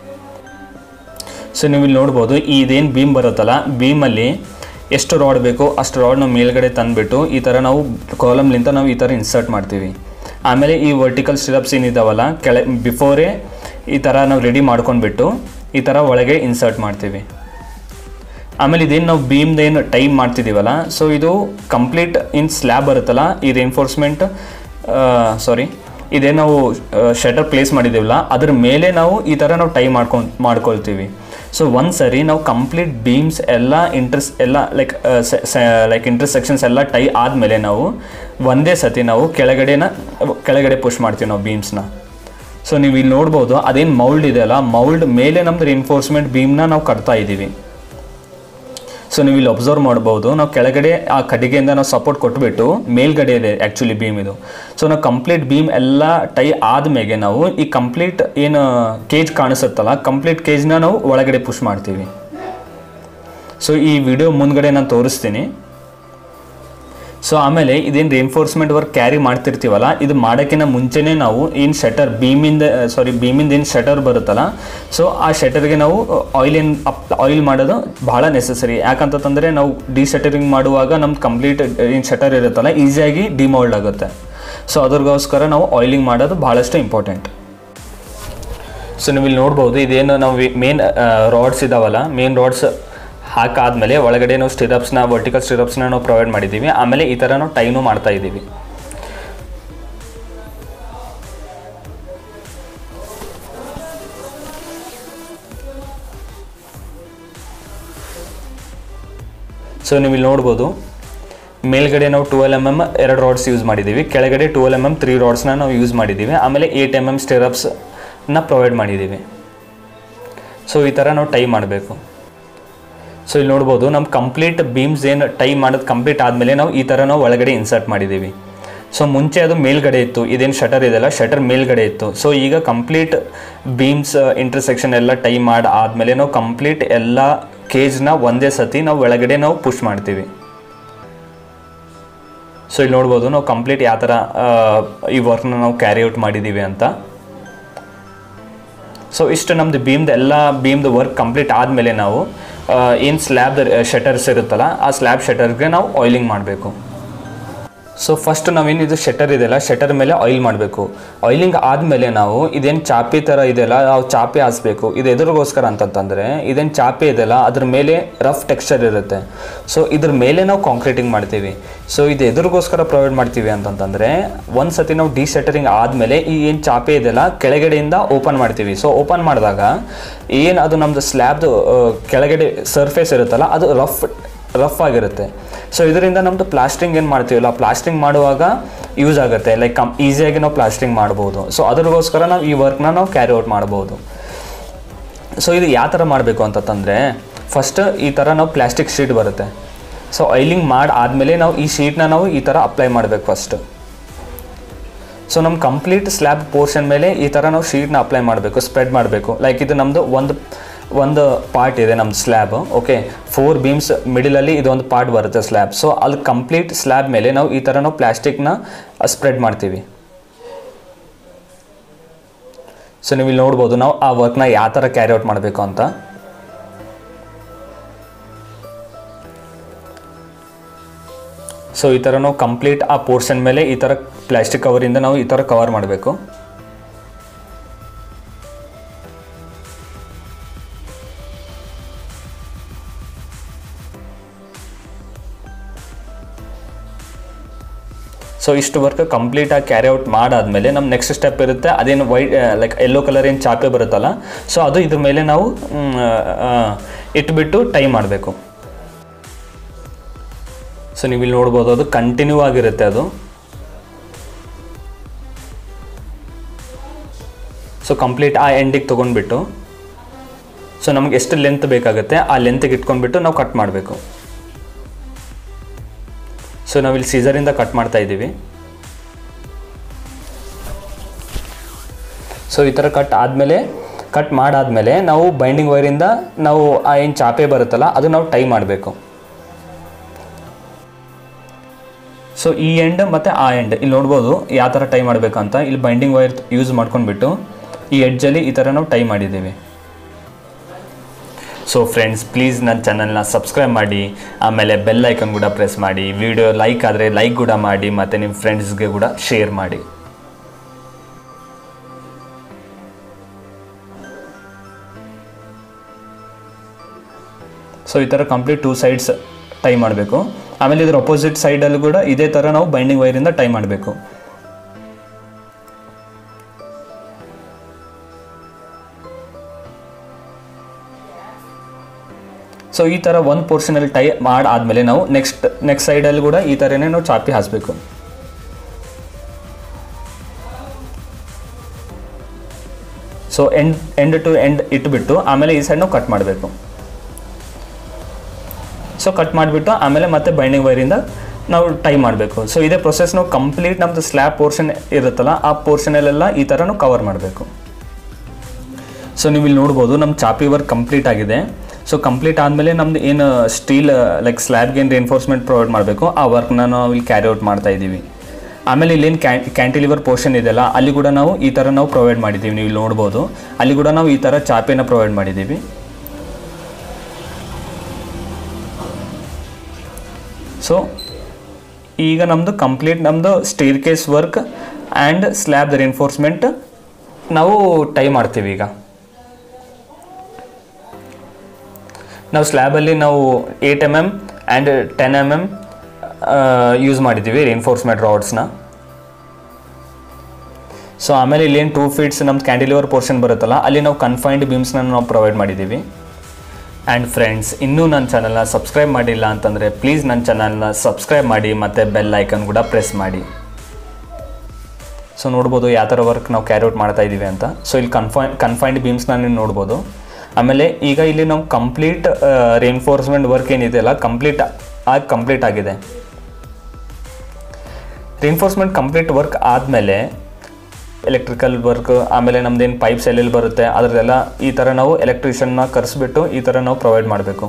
ಸೊ ನೀವು ಇಲ್ಲಿ ನೋಡ್ಬೋದು ಇದೇನು ಬೀಮ್ ಬರುತ್ತಲ್ಲ, ಬೀಮಲ್ಲಿ ಎಷ್ಟು ರಾಡ್ ಬೇಕೋ ಅಷ್ಟು ರಾಡ್ ನಾವು ಮೇಲ್ಗಡೆ ತಂದುಬಿಟ್ಟು ಈ ಥರ ನಾವು ಕಾಲಮ್ಲಿಂದ ನಾವು ಈ ಥರ ಇನ್ಸರ್ಟ್ ಮಾಡ್ತೀವಿ. ಆಮೇಲೆ ಈ ವರ್ಟಿಕಲ್ ಸ್ಟಿರಪ್ಸ್ ಏನಿದ್ದಾವಲ್ಲ ಬಿಫೋರೇ ಈ ಥರ ನಾವು ರೆಡಿ ಮಾಡ್ಕೊಂಡ್ಬಿಟ್ಟು ಈ ಥರ ಒಳಗೆ ಇನ್ಸರ್ಟ್ ಮಾಡ್ತೀವಿ. ಆಮೇಲೆ ಇದೇನು ನಾವು ಬೀಮ್ದೇನು ಟೈಮ್ ಮಾಡ್ತಿದ್ದೀವಲ್ಲ, ಸೊ ಇದು ಕಂಪ್ಲೀಟ್ ಇನ್ ಸ್ಲ್ಯಾಬ್ ಬರುತ್ತಲ್ಲ, ಈ ರಿಇನ್ಫೋರ್ಸ್ಮೆಂಟ್ ಇದೇ ನಾವು ಶಟರ್ ಪ್ಲೇಸ್ ಮಾಡಿದ್ದೀವಲ್ಲ ಅದ್ರ ಮೇಲೆ ನಾವು ಈ ಥರ ನಾವು ಟೈ ಮಾಡ್ಕೊಳ್ತೀವಿ. ಸೊ ಒಂದು ಸರಿ ನಾವು ಕಂಪ್ಲೀಟ್ ಬೀಮ್ಸ್ ಎಲ್ಲ ಲೈಕ್ ಇಂಟರ್ಸೆಕ್ಷನ್ಸ್ ಎಲ್ಲ ಟೈ ಆದಮೇಲೆ ನಾವು ಒಂದೇ ಸತಿ ನಾವು ಕೆಳಗಡೆ ಪುಷ್ ಮಾಡ್ತೀವಿ ನಾವು ಬೀಮ್ಸ್ನ. ಸೊ ನೀವು ಇಲ್ಲಿ ನೋಡ್ಬೋದು ಅದೇನು ಮೌಲ್ಡ್ ಇದೆಯಲ್ಲ, ಮೌಲ್ಡ್ ಮೇಲೆ ನಮ್ದು ರಿಇನ್ಫೋರ್ಸ್ಮೆಂಟ್ ಬೀಮ್ನ ನಾವು ಕಟ್ತಾ ಇದ್ದೀವಿ. ಸೊ ನೀವು ಇಲ್ಲಿ ಅಬ್ಸರ್ವ್ ಮಾಡ್ಬೋದು, ನಾವು ಕೆಳಗಡೆ ಆ ಕಟ್ಟಿಗೆಯಿಂದ ನಾವು ಸಪೋರ್ಟ್ ಕೊಟ್ಬಿಟ್ಟು ಮೇಲ್ಗಡೆ ಇದೆ ಆ್ಯಕ್ಚುಲಿ ಬೀಮ್ ಇದು. ಸೊ ನಾವು ಕಂಪ್ಲೀಟ್ ಬೀಮ್ ಎಲ್ಲ ಟೈ ಆದಮೇಲೆ ನಾವು ಈ ಕಂಪ್ಲೀಟ್ ಏನು ಕೇಜ್ ಕಾಣಿಸುತ್ತಲ್ಲ, ಕಂಪ್ಲೀಟ್ ಕೇಜ್ನ ನಾವು ಒಳಗಡೆ ಪುಷ್ ಮಾಡ್ತೀವಿ. ಸೊ ಈ ವಿಡಿಯೋ ಮುಂದ್ಗಡೆ ನಾನು ತೋರಿಸ್ತೀನಿ. ಸೊ ಆಮೇಲೆ ಇದೇನು ರಿಇನ್ಫೋರ್ಸ್ಮೆಂಟ್ ವರ್ಕ್ ಕ್ಯಾರಿ ಮಾಡ್ತಿರ್ತೀವಲ್ಲ, ಇದು ಮಾಡೋಕ್ಕಿಂತ ಮುಂಚೆನೇ ನಾವು ಏನು ಶಟರ್ ಬೀಮಿಂದ ಏನು ಶಟರ್ ಬರುತ್ತಲ್ಲ, ಸೊ ಆ ಶಟರ್ಗೆ ನಾವು ಆಯಿಲ್ ಮಾಡೋದು ಭಾಳ ನೆಸೆಸರಿ. ಯಾಕಂತಂದರೆ ನಾವು ಡಿಶಟರಿಂಗ್ ಮಾಡುವಾಗ ನಮ್ದು ಕಂಪ್ಲೀಟ್ ಏನು ಶಟರ್ ಇರುತ್ತಲ್ಲ ಈಸಿಯಾಗಿ ಡಿಮೋಲ್ಡ್ ಆಗುತ್ತೆ. ಸೊ ಅದ್ರಗೋಸ್ಕರ ನಾವು ಆಯಿಲಿಂಗ್ ಮಾಡೋದು ಭಾಳಷ್ಟು ಇಂಪಾರ್ಟೆಂಟ್. ಸೊ ನೀವು ಇಲ್ಲಿ ನೋಡ್ಬೋದು ಇದೇನು ನಾವು ಮೇನ್ ರಾಡ್ಸ್ ಇದಾವಲ್ಲ, ಮೇನ್ ರಾಡ್ಸ್ ಹಾಕಾದ್ಮೇಲೆ ಒಳಗಡೆ ನಾವು ವರ್ಟಿಕಲ್ ಸ್ಟಿರಪ್ಸ್ನ ನಾವು ಪ್ರೊವೈಡ್ ಮಾಡಿದ್ದೀವಿ. ಆಮೇಲೆ ಈ ಥರ ನಾವು ಟೈನು ಮಾಡ್ತಾ ಇದ್ದೀವಿ. ಸೊ ನೀವು ಇಲ್ಲಿ ನೋಡ್ಬೋದು ಮೇಲ್ಗಡೆ ನಾವು 12 mm 2 ರಾಡ್ಸ್ ಯೂಸ್ ಮಾಡಿದ್ದೀವಿ, ಕೆಳಗಡೆ 12 mm 3 ರಾಡ್ಸ್ನ ನಾವು ಯೂಸ್ ಮಾಡಿದ್ದೀವಿ. ಆಮೇಲೆ 8 mm ಸ್ಟಿರಪ್ಸ್ನ ಪ್ರೊವೈಡ್ ಮಾಡಿದ್ದೀವಿ. ಸೊ ಈ ಥರ ನಾವು ಟೈ ಮಾಡಬೇಕು. ಸೊ ಇಲ್ಲಿ ನೋಡ್ಬೋದು ನಮ್ಮ ಕಂಪ್ಲೀಟ್ ಬೀಮ್ಸ್ ಏನು ಟೈ ಮಾಡೋದು ಕಂಪ್ಲೀಟ್ ಆದಮೇಲೆ ನಾವು ಈ ಥರ ನಾವು ಒಳಗಡೆ ಇನ್ಸರ್ಟ್ ಮಾಡಿದ್ದೀವಿ. ಸೊ ಮುಂಚೆ ಅದು ಮೇಲ್ಗಡೆ ಇತ್ತು, ಇದೇನು ಶಟರ್ ಇದೆಯಲ್ಲ ಶಟರ್ ಮೇಲ್ಗಡೆ ಇತ್ತು. ಸೊ ಈಗ ಕಂಪ್ಲೀಟ್ ಬೀಮ್ಸ್ ಇಂಟರ್ಸೆಕ್ಷನ್ ಎಲ್ಲ ಟೈ ಮಾಡಿ ಆದಮೇಲೆ ನಾವು ಕಂಪ್ಲೀಟ್ ಎಲ್ಲ ಕೇಜ್ನ ಒಂದೇ ಸತಿ ನಾವು ಒಳಗಡೆ ನಾವು ಪುಷ್ ಮಾಡ್ತೀವಿ. ಸೊ ಇಲ್ಲಿ ನೋಡ್ಬೋದು ನಾವು ಕಂಪ್ಲೀಟ್ ಯಾವ ಥರ ಈ ವರ್ಕ್ನ ನಾವು ಕ್ಯಾರಿ ಔಟ್ ಮಾಡಿದ್ದೀವಿ ಅಂತ. ಸೊ ಇಷ್ಟು ನಮ್ಮದು ಬೀಮ್ದು ವರ್ಕ್ ಕಂಪ್ಲೀಟ್ ಆದಮೇಲೆ ನಾವು ಏನು ಸ್ಲ್ಯಾಬ್ ಶಟರ್ಸ್ ಇರುತ್ತಲ್ಲ ಆ ಸ್ಲ್ಯಾಬ್ ಶಟರ್ಗೆ ನಾವು ಆಯಿಲಿಂಗ್ ಮಾಡಬೇಕು. ಸೊ ಫಸ್ಟ್ ನಾವೇನಿದು ಶಟರ್ ಇದೆಯಲ್ಲ ಶಟರ್ ಮೇಲೆ ಆಯಿಲ್ ಮಾಡಬೇಕು. ಆಯಿಲಿಂಗ್ ಆದಮೇಲೆ ನಾವು ಇದೇನು ಚಾಪೆ ಥರ ಇದೆಯಲ್ಲ ನಾವು ಚಾಪೆ ಹಾಸ್ಬೇಕು. ಇದು ಎದುರಿಗೋಸ್ಕರ ಅಂತಂತಂದರೆ ಇದೇನು ಚಾಪೆ ಇದೆಯಲ್ಲ ಅದ್ರ ಮೇಲೆ ರಫ್ ಟೆಕ್ಸ್ಚರ್ ಇರುತ್ತೆ. ಸೊ ಇದ್ರ ಮೇಲೆ ನಾವು ಕಾಂಕ್ರೀಟಿಂಗ್ ಮಾಡ್ತೀವಿ. ಸೊ ಇದು ಎದುರಿಗೋಸ್ಕರ ಪ್ರೊವೈಡ್ ಮಾಡ್ತೀವಿ ಅಂತಂತಂದರೆ ಒಂದು ಸತಿ ನಾವು ಡಿಶಟರಿಂಗ್ ಆದಮೇಲೆ ಈ ಏನು ಚಾಪೆ ಇದೆಯಲ್ಲ ಕೆಳಗಡೆಯಿಂದ ಓಪನ್ ಮಾಡ್ತೀವಿ. ಸೊ ಓಪನ್ ಮಾಡಿದಾಗ ಏನು ಅದು ನಮ್ಮದು ಸ್ಲ್ಯಾಬ್ದು ಕೆಳಗಡೆ ಸರ್ಫೇಸ್ ಇರುತ್ತಲ್ಲ ಅದು ರಫ್ ಆಗಿರುತ್ತೆ. ಸೊ ಇದರಿಂದ ನಮ್ಮದು ಪ್ಲಾಸ್ಟ್ರಿಂಗ್ ಏನು ಮಾಡ್ತೀವಲ್ಲ ಪ್ಲಾಸ್ಟ್ರಿಂಗ್ ಮಾಡುವಾಗ ಯೂಸ್ ಆಗುತ್ತೆ, ಲೈಕ್ ಈಸಿಯಾಗಿ ನಾವು ಪ್ಲಾಸ್ಟ್ರಿಂಗ್ ಮಾಡ್ಬೋದು. ಸೊ ಅದ್ರಗೋಸ್ಕರ ನಾವು ಈ ವರ್ಕ್ನ ನಾವು ಕ್ಯಾರಿ ಔಟ್ ಮಾಡ್ಬೋದು. ಸೊ ಇದು ಯಾವ ಥರ ಮಾಡಬೇಕು ಅಂತಂದರೆ ಫಸ್ಟ್ ಈ ಥರ ನಾವು ಪ್ಲಾಸ್ಟಿಕ್ ಶೀಟ್ ಬರುತ್ತೆ. ಸೊ ಆಯಿಲಿಂಗ್ ಆದಮೇಲೆ ನಾವು ಈ ಶೀಟ್ನ ನಾವು ಈ ಥರ ಅಪ್ಲೈ ಮಾಡಬೇಕು ಫಸ್ಟ್. ಸೊ ನಮ್ಮ ಕಂಪ್ಲೀಟ್ ಸ್ಲ್ಯಾಬ್ ಪೋರ್ಷನ್ ಮೇಲೆ ಈ ಥರ ನಾವು ಶೀಟ್ನ ಅಪ್ಲೈ ಮಾಡಬೇಕು, ಸ್ಪ್ರೆಡ್ ಮಾಡಬೇಕು. ಲೈಕ್ ಇದು ನಮ್ಮದು ಒಂದು ಪಾರ್ಟ್ ಇದೆ ನಮ್ಮದು ಸ್ಲ್ಯಾಬ್. ಓಕೆ, 4 ಬೀಮ್ಸ್ ಮಿಡಲಲ್ಲಿ ಇದೊಂದು ಪಾರ್ಟ್ ಬರುತ್ತೆ ಸ್ಲ್ಯಾಬ್. ಸೊ ಅಲ್ಲಿ ಕಂಪ್ಲೀಟ್ ಸ್ಲ್ಯಾಬ್ ಮೇಲೆ ನಾವು ಈ ಥರ ನಾವು ಪ್ಲಾಸ್ಟಿಕ್ನ ಸ್ಪ್ರೆಡ್ ಮಾಡ್ತೀವಿ. ಸೊ ನೀವು ಇಲ್ಲಿ ನೋಡ್ಬೋದು ನಾವು ಆ ವರ್ಕ್ನ ಯಾವ ಥರ ಕ್ಯಾರಿ ಔಟ್ ಮಾಡಬೇಕು ಅಂತ. ಸೊ ಈ ಥರ ನಾವು ಕಂಪ್ಲೀಟ್ ಆ ಪೋರ್ಷನ್ ಮೇಲೆ ಈ ಥರ ಪ್ಲಾಸ್ಟಿಕ್ ಕವರಿಂದ ನಾವು ಈ ಥರ ಕವರ್ ಮಾಡಬೇಕು. ಸೊ ಇಷ್ಟು ವರ್ಕ್ ಕಂಪ್ಲೀಟಾಗಿ ಕ್ಯಾರಿ ಔಟ್ ಮಾಡಾದಮೇಲೆ ನಮ್ಮ ನೆಕ್ಸ್ಟ್ ಸ್ಟೆಪ್ ಇರುತ್ತೆ, ಅದೇನು ಲೈಕ್ ಯೆಲ್ಲೋ ಕಲರ್ ಏನು ಚಾಪೆ ಬರುತ್ತಲ್ಲ ಸೊ ಅದು ಇದ್ರ ಮೇಲೆ ನಾವು ಇಟ್ಬಿಟ್ಟು ಟೈ ಮಾಡಬೇಕು. ಸೊ ನೀವು ಇಲ್ಲಿ ನೋಡ್ಬೋದು ಅದು ಕಂಟಿನ್ಯೂ ಆಗಿರುತ್ತೆ ಅದು. ಸೊ ಕಂಪ್ಲೀಟ್ ಆ ಎಂಡಿಗೆ ತೊಗೊಂಡ್ಬಿಟ್ಟು ಸೊ ನಮ್ಗೆ ಎಷ್ಟು ಲೆಂತ್ ಬೇಕಾಗುತ್ತೆ ಆ ಲೆಂತಿಗೆ ಇಟ್ಕೊಂಡ್ಬಿಟ್ಟು ನಾವು ಕಟ್ ಮಾಡಬೇಕು. ಸೊ ನಾವಿಲ್ಲಿ ಸೀಸರಿಂದ ಕಟ್ ಮಾಡ್ತಾ ಇದ್ದೀವಿ. ಸೊ ಈ ಥರ ಕಟ್ ಮಾಡಾದಮೇಲೆ ನಾವು ಬೈಂಡಿಂಗ್ ವೈರಿಂದ ನಾವು ಆ ಏನು ಚಾಪೆ ಬರುತ್ತಲ್ಲ ಅದು ನಾವು ಟೈ ಮಾಡಬೇಕು. ಸೊ ಈ ಎಂಡ್ ಮತ್ತು ಆ ಎಂಡ್ ಇಲ್ಲಿ ನೋಡ್ಬೋದು ಯಾವ ಥರ ಟೈ ಮಾಡಬೇಕಂತ. ಇಲ್ಲಿ ಬೈಂಡಿಂಗ್ ವೈರ್ ಯೂಸ್ ಮಾಡ್ಕೊಂಡ್ಬಿಟ್ಟು ಈ ಎಡ್ಜಲ್ಲಿ ಈ ಥರ ನಾವು ಟೈ ಮಾಡಿದ್ದೀವಿ. ಸೊ ಫ್ರೆಂಡ್ಸ್, ಪ್ಲೀಸ್ ನನ್ನ ಚಾನಲ್ನ ಸಬ್ಸ್ಕ್ರೈಬ್ ಮಾಡಿ, ಆಮೇಲೆ ಬೆಲ್ ಐಕನ್ ಕೂಡ ಪ್ರೆಸ್ ಮಾಡಿ. ವಿಡಿಯೋ ಲೈಕ್ ಆದರೆ ಲೈಕ್ ಕೂಡ ಮಾಡಿ, ಮತ್ತು ನಿಮ್ಮ ಫ್ರೆಂಡ್ಸ್ಗೆ ಕೂಡ ಶೇರ್ ಮಾಡಿ. ಸೊ ಈ ಥರ ಕಂಪ್ಲೀಟ್ 2 ಸೈಡ್ಸ್ ಟೈ ಮಾಡಬೇಕು. ಆಮೇಲೆ ಇದರ ಅಪೋಸಿಟ್ ಸೈಡಲ್ಲೂ ಕೂಡ ಇದೇ ಥರ ನಾವು ಬೈಂಡಿಂಗ್ ವೈರಿಂದ ಟೈ ಮಾಡಬೇಕು. ಸೊ ಈ ಥರ ಒಂದು ಪೋರ್ಷನಲ್ಲಿ ಟೈ ಮಾಡಾದಮೇಲೆ ನಾವು ನೆಕ್ಸ್ಟ್ ಸೈಡಲ್ಲಿ ಕೂಡ ಈ ಥರನೇ ನಾವು ಚಾಪಿ ಹಾಸಬೇಕು. ಸೊ ಎಂಡ್ ಟು ಎಂಡ್ ಇಟ್ಬಿಟ್ಟು ಆಮೇಲೆ ಈ ಸೈಡ್ ನಾವು ಕಟ್ ಮಾಡಬೇಕು. ಸೊ ಕಟ್ ಮಾಡಿಬಿಟ್ಟು ಆಮೇಲೆ ಮತ್ತೆ ಬೈಂಡಿಂಗ್ ವೈರಿಂದ ನಾವು ಟೈ ಮಾಡಬೇಕು. ಸೊ ಇದೇ ಪ್ರೊಸೆಸ್ ನಾವು ಕಂಪ್ಲೀಟ್ ನಮ್ಮದು ಸ್ಲ್ಯಾಬ್ ಪೋರ್ಷನ್ ಇರುತ್ತಲ್ಲ ಆ ಪೋರ್ಷನಲ್ಲೆಲ್ಲ ಈ ಥರ ನಾವು ಕವರ್ ಮಾಡಬೇಕು. ಸೊ ನೀವು ಇಲ್ಲಿ ನೋಡ್ಬೋದು ನಮ್ಮ ಚಾಪಿ ವರ್ಕ್ ಕಂಪ್ಲೀಟ್ ಆಗಿದೆ. ಸೊ ಕಂಪ್ಲೀಟ್ ಆದಮೇಲೆ ನಮ್ದು ಏನು ಸ್ಟೀಲ್ ಲೈಕ್ ಸ್ಲ್ಯಾಬ್ಗೆ ಏನು ರಿನ್ಫೋರ್ಸ್ಮೆಂಟ್ ಪ್ರೊವೈಡ್ ಮಾಡಬೇಕು ಆ ವರ್ಕ್ನ ನಾವು ಇಲ್ಲಿ ಕ್ಯಾರಿ ಔಟ್ ಮಾಡ್ತಾ ಇದ್ದೀವಿ. ಆಮೇಲೆ ಇಲ್ಲೇನು ಕ್ಯಾಂಟಿಲಿವರ್ ಪೋರ್ಷನ್ ಇದೆಯಲ್ಲ ಅಲ್ಲಿ ಕೂಡ ನಾವು ಈ ಥರ ನಾವು ಪ್ರೊವೈಡ್ ಮಾಡಿದ್ದೀವಿ. ನೀವು ಇಲ್ಲಿ ನೋಡ್ಬೋದು ಅಲ್ಲಿ ಕೂಡ ನಾವು ಈ ಥರ ಚಾಪಿನ ಪ್ರೊವೈಡ್ ಮಾಡಿದ್ದೀವಿ. ಸೊ ಈಗ ನಮ್ಮದು ಕಂಪ್ಲೀಟ್ ನಮ್ಮದು stair case work and slab reinforcement ನಾವು ಟೈ ಮಾಡ್ತೀವಿ. ಈಗ ನಾವು ಸ್ಲ್ಯಾಬಲ್ಲಿ ನಾವು 8 mm ಆ್ಯಂಡ್ 10 mm ಯೂಸ್ ಮಾಡಿದ್ದೀವಿ ರಿನ್ಫೋರ್ಸ್ಮೆಂಟ್ ರಾಡ್ಸ್ನ. ಸೊ ಆಮೇಲೆ ಇಲ್ಲೇನು 2 feet ನಮ್ದು ಕ್ಯಾಂಟಿಲಿವರ್ ಪೋರ್ಷನ್ ಬರುತ್ತಲ್ಲ ಅಲ್ಲಿ ನಾವು ಕನ್ಫೈನ್ಡ್ ಬೀಮ್ಸ್ನ ನಾವು ಪ್ರೊವೈಡ್ ಮಾಡಿದ್ದೀವಿ. ಆ್ಯಂಡ್ ಫ್ರೆಂಡ್ಸ್, ಇನ್ನೂ ನನ್ನ ಚಾನಲ್ನ ಸಬ್ಸ್ಕ್ರೈಬ್ ಮಾಡಿಲ್ಲ ಅಂತಂದರೆ ಪ್ಲೀಸ್ ನನ್ನ ಚಾನಲ್ನ ಸಬ್ಸ್ಕ್ರೈಬ್ ಮಾಡಿ ಮತ್ತು ಬೆಲ್ ಐಕನ್ ಕೂಡ ಪ್ರೆಸ್ ಮಾಡಿ. ಸೊ ನೋಡ್ಬೋದು ಯಾವ ಥರ ವರ್ಕ್ ನಾವು ಕ್ಯಾರಿ ಔಟ್ ಮಾಡ್ತಾ ಇದ್ದೀವಿ ಅಂತ. ಸೊ ಇಲ್ಲಿ ಕನ್ಫೈನ್ಡ್ ಬೀಮ್ಸ್ನ ನೀವು ನೋಡ್ಬೋದು. ಆಮೇಲೆ ಈಗ ಇಲ್ಲಿ ನಾವು ಕಂಪ್ಲೀಟ್ ರಿನ್ಫೋರ್ಸ್ಮೆಂಟ್ ವರ್ಕ್ ಏನಿದೆಯಲ್ಲ ಕಂಪ್ಲೀಟ್ ಆಗಿದೆ. ರಿನ್ಫೋರ್ಸ್ಮೆಂಟ್ ಕಂಪ್ಲೀಟ್ ವರ್ಕ್ ಆದಮೇಲೆ ಎಲೆಕ್ಟ್ರಿಕಲ್ ವರ್ಕ್ ಆಮೇಲೆ ನಮ್ದೇನು ಪೈಪ್ಸ್ ಎಲ್ಲೆಲ್ಲಿ ಬರುತ್ತೆ ಅದರದೆಲ್ಲ ಈ ಥರ ನಾವು ಎಲೆಕ್ಟ್ರಿಷಿಯನ್ನ ಕರೆಸ್ಬಿಟ್ಟು ಈ ಥರ ನಾವು ಪ್ರೊವೈಡ್ ಮಾಡಬೇಕು.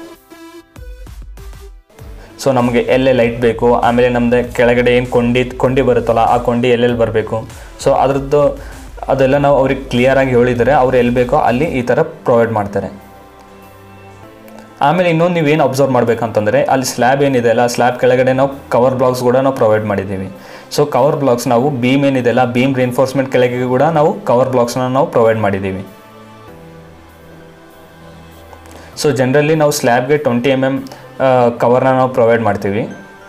ಸೊ ನಮಗೆ ಎಲ್ಲೆಲ್ಲಿ ಲೈಟ್ ಬೇಕು, ಆಮೇಲೆ ನಮ್ಮದು ಕೆಳಗಡೆ ಏನು ಕೊಂಡಿ ಬರುತ್ತಲ್ಲ ಆ ಕೊಂಡಿ ಎಲ್ಲೆಲ್ಲಿ ಬರಬೇಕು, ಸೊ ಅದರದ್ದು ಅದೆಲ್ಲ ನಾವು ಅವ್ರಿಗೆ ಕ್ಲಿಯರಾಗಿ ಹೇಳಿದರೆ ಅವ್ರು ಎಲ್ಲಿ ಬೇಕೋ ಅಲ್ಲಿ ಈ ಥರ ಪ್ರೊವೈಡ್ ಮಾಡ್ತಾರೆ. ಆಮೇಲೆ ಇನ್ನೊಂದು ನೀವೇನು ಅಬ್ಸರ್ವ್ ಮಾಡಬೇಕಂತಂದರೆ ಅಲ್ಲಿ ಸ್ಲ್ಯಾಬ್ ಏನಿದೆ ಅಲ್ಲ ಸ್ಲ್ಯಾಬ್ ಕೆಳಗಡೆ ನಾವು ಕವರ್ ಬ್ಲಾಕ್ಸ್ ಕೂಡ ನಾವು ಪ್ರೊವೈಡ್ ಮಾಡಿದ್ದೀವಿ. ಸೊ ಕವರ್ ಬ್ಲಾಕ್ಸ್ ನಾವು ಬೀಮ್ ಏನಿದೆಯಲ್ಲ ಬೀಮ್ ರಿನ್ಫೋರ್ಸ್ಮೆಂಟ್ ಕೆಳಗೆ ಕೂಡ ನಾವು ಕವರ್ ಬ್ಲಾಕ್ಸ್ನ ನಾವು ಪ್ರೊವೈಡ್ ಮಾಡಿದ್ದೀವಿ. ಸೊ ಜನರಲಿ ನಾವು ಸ್ಲ್ಯಾಬ್ಗೆ 20 mm ಕವರ್ನ ನಾವು ಪ್ರೊವೈಡ್ ಮಾಡ್ತೀವಿ.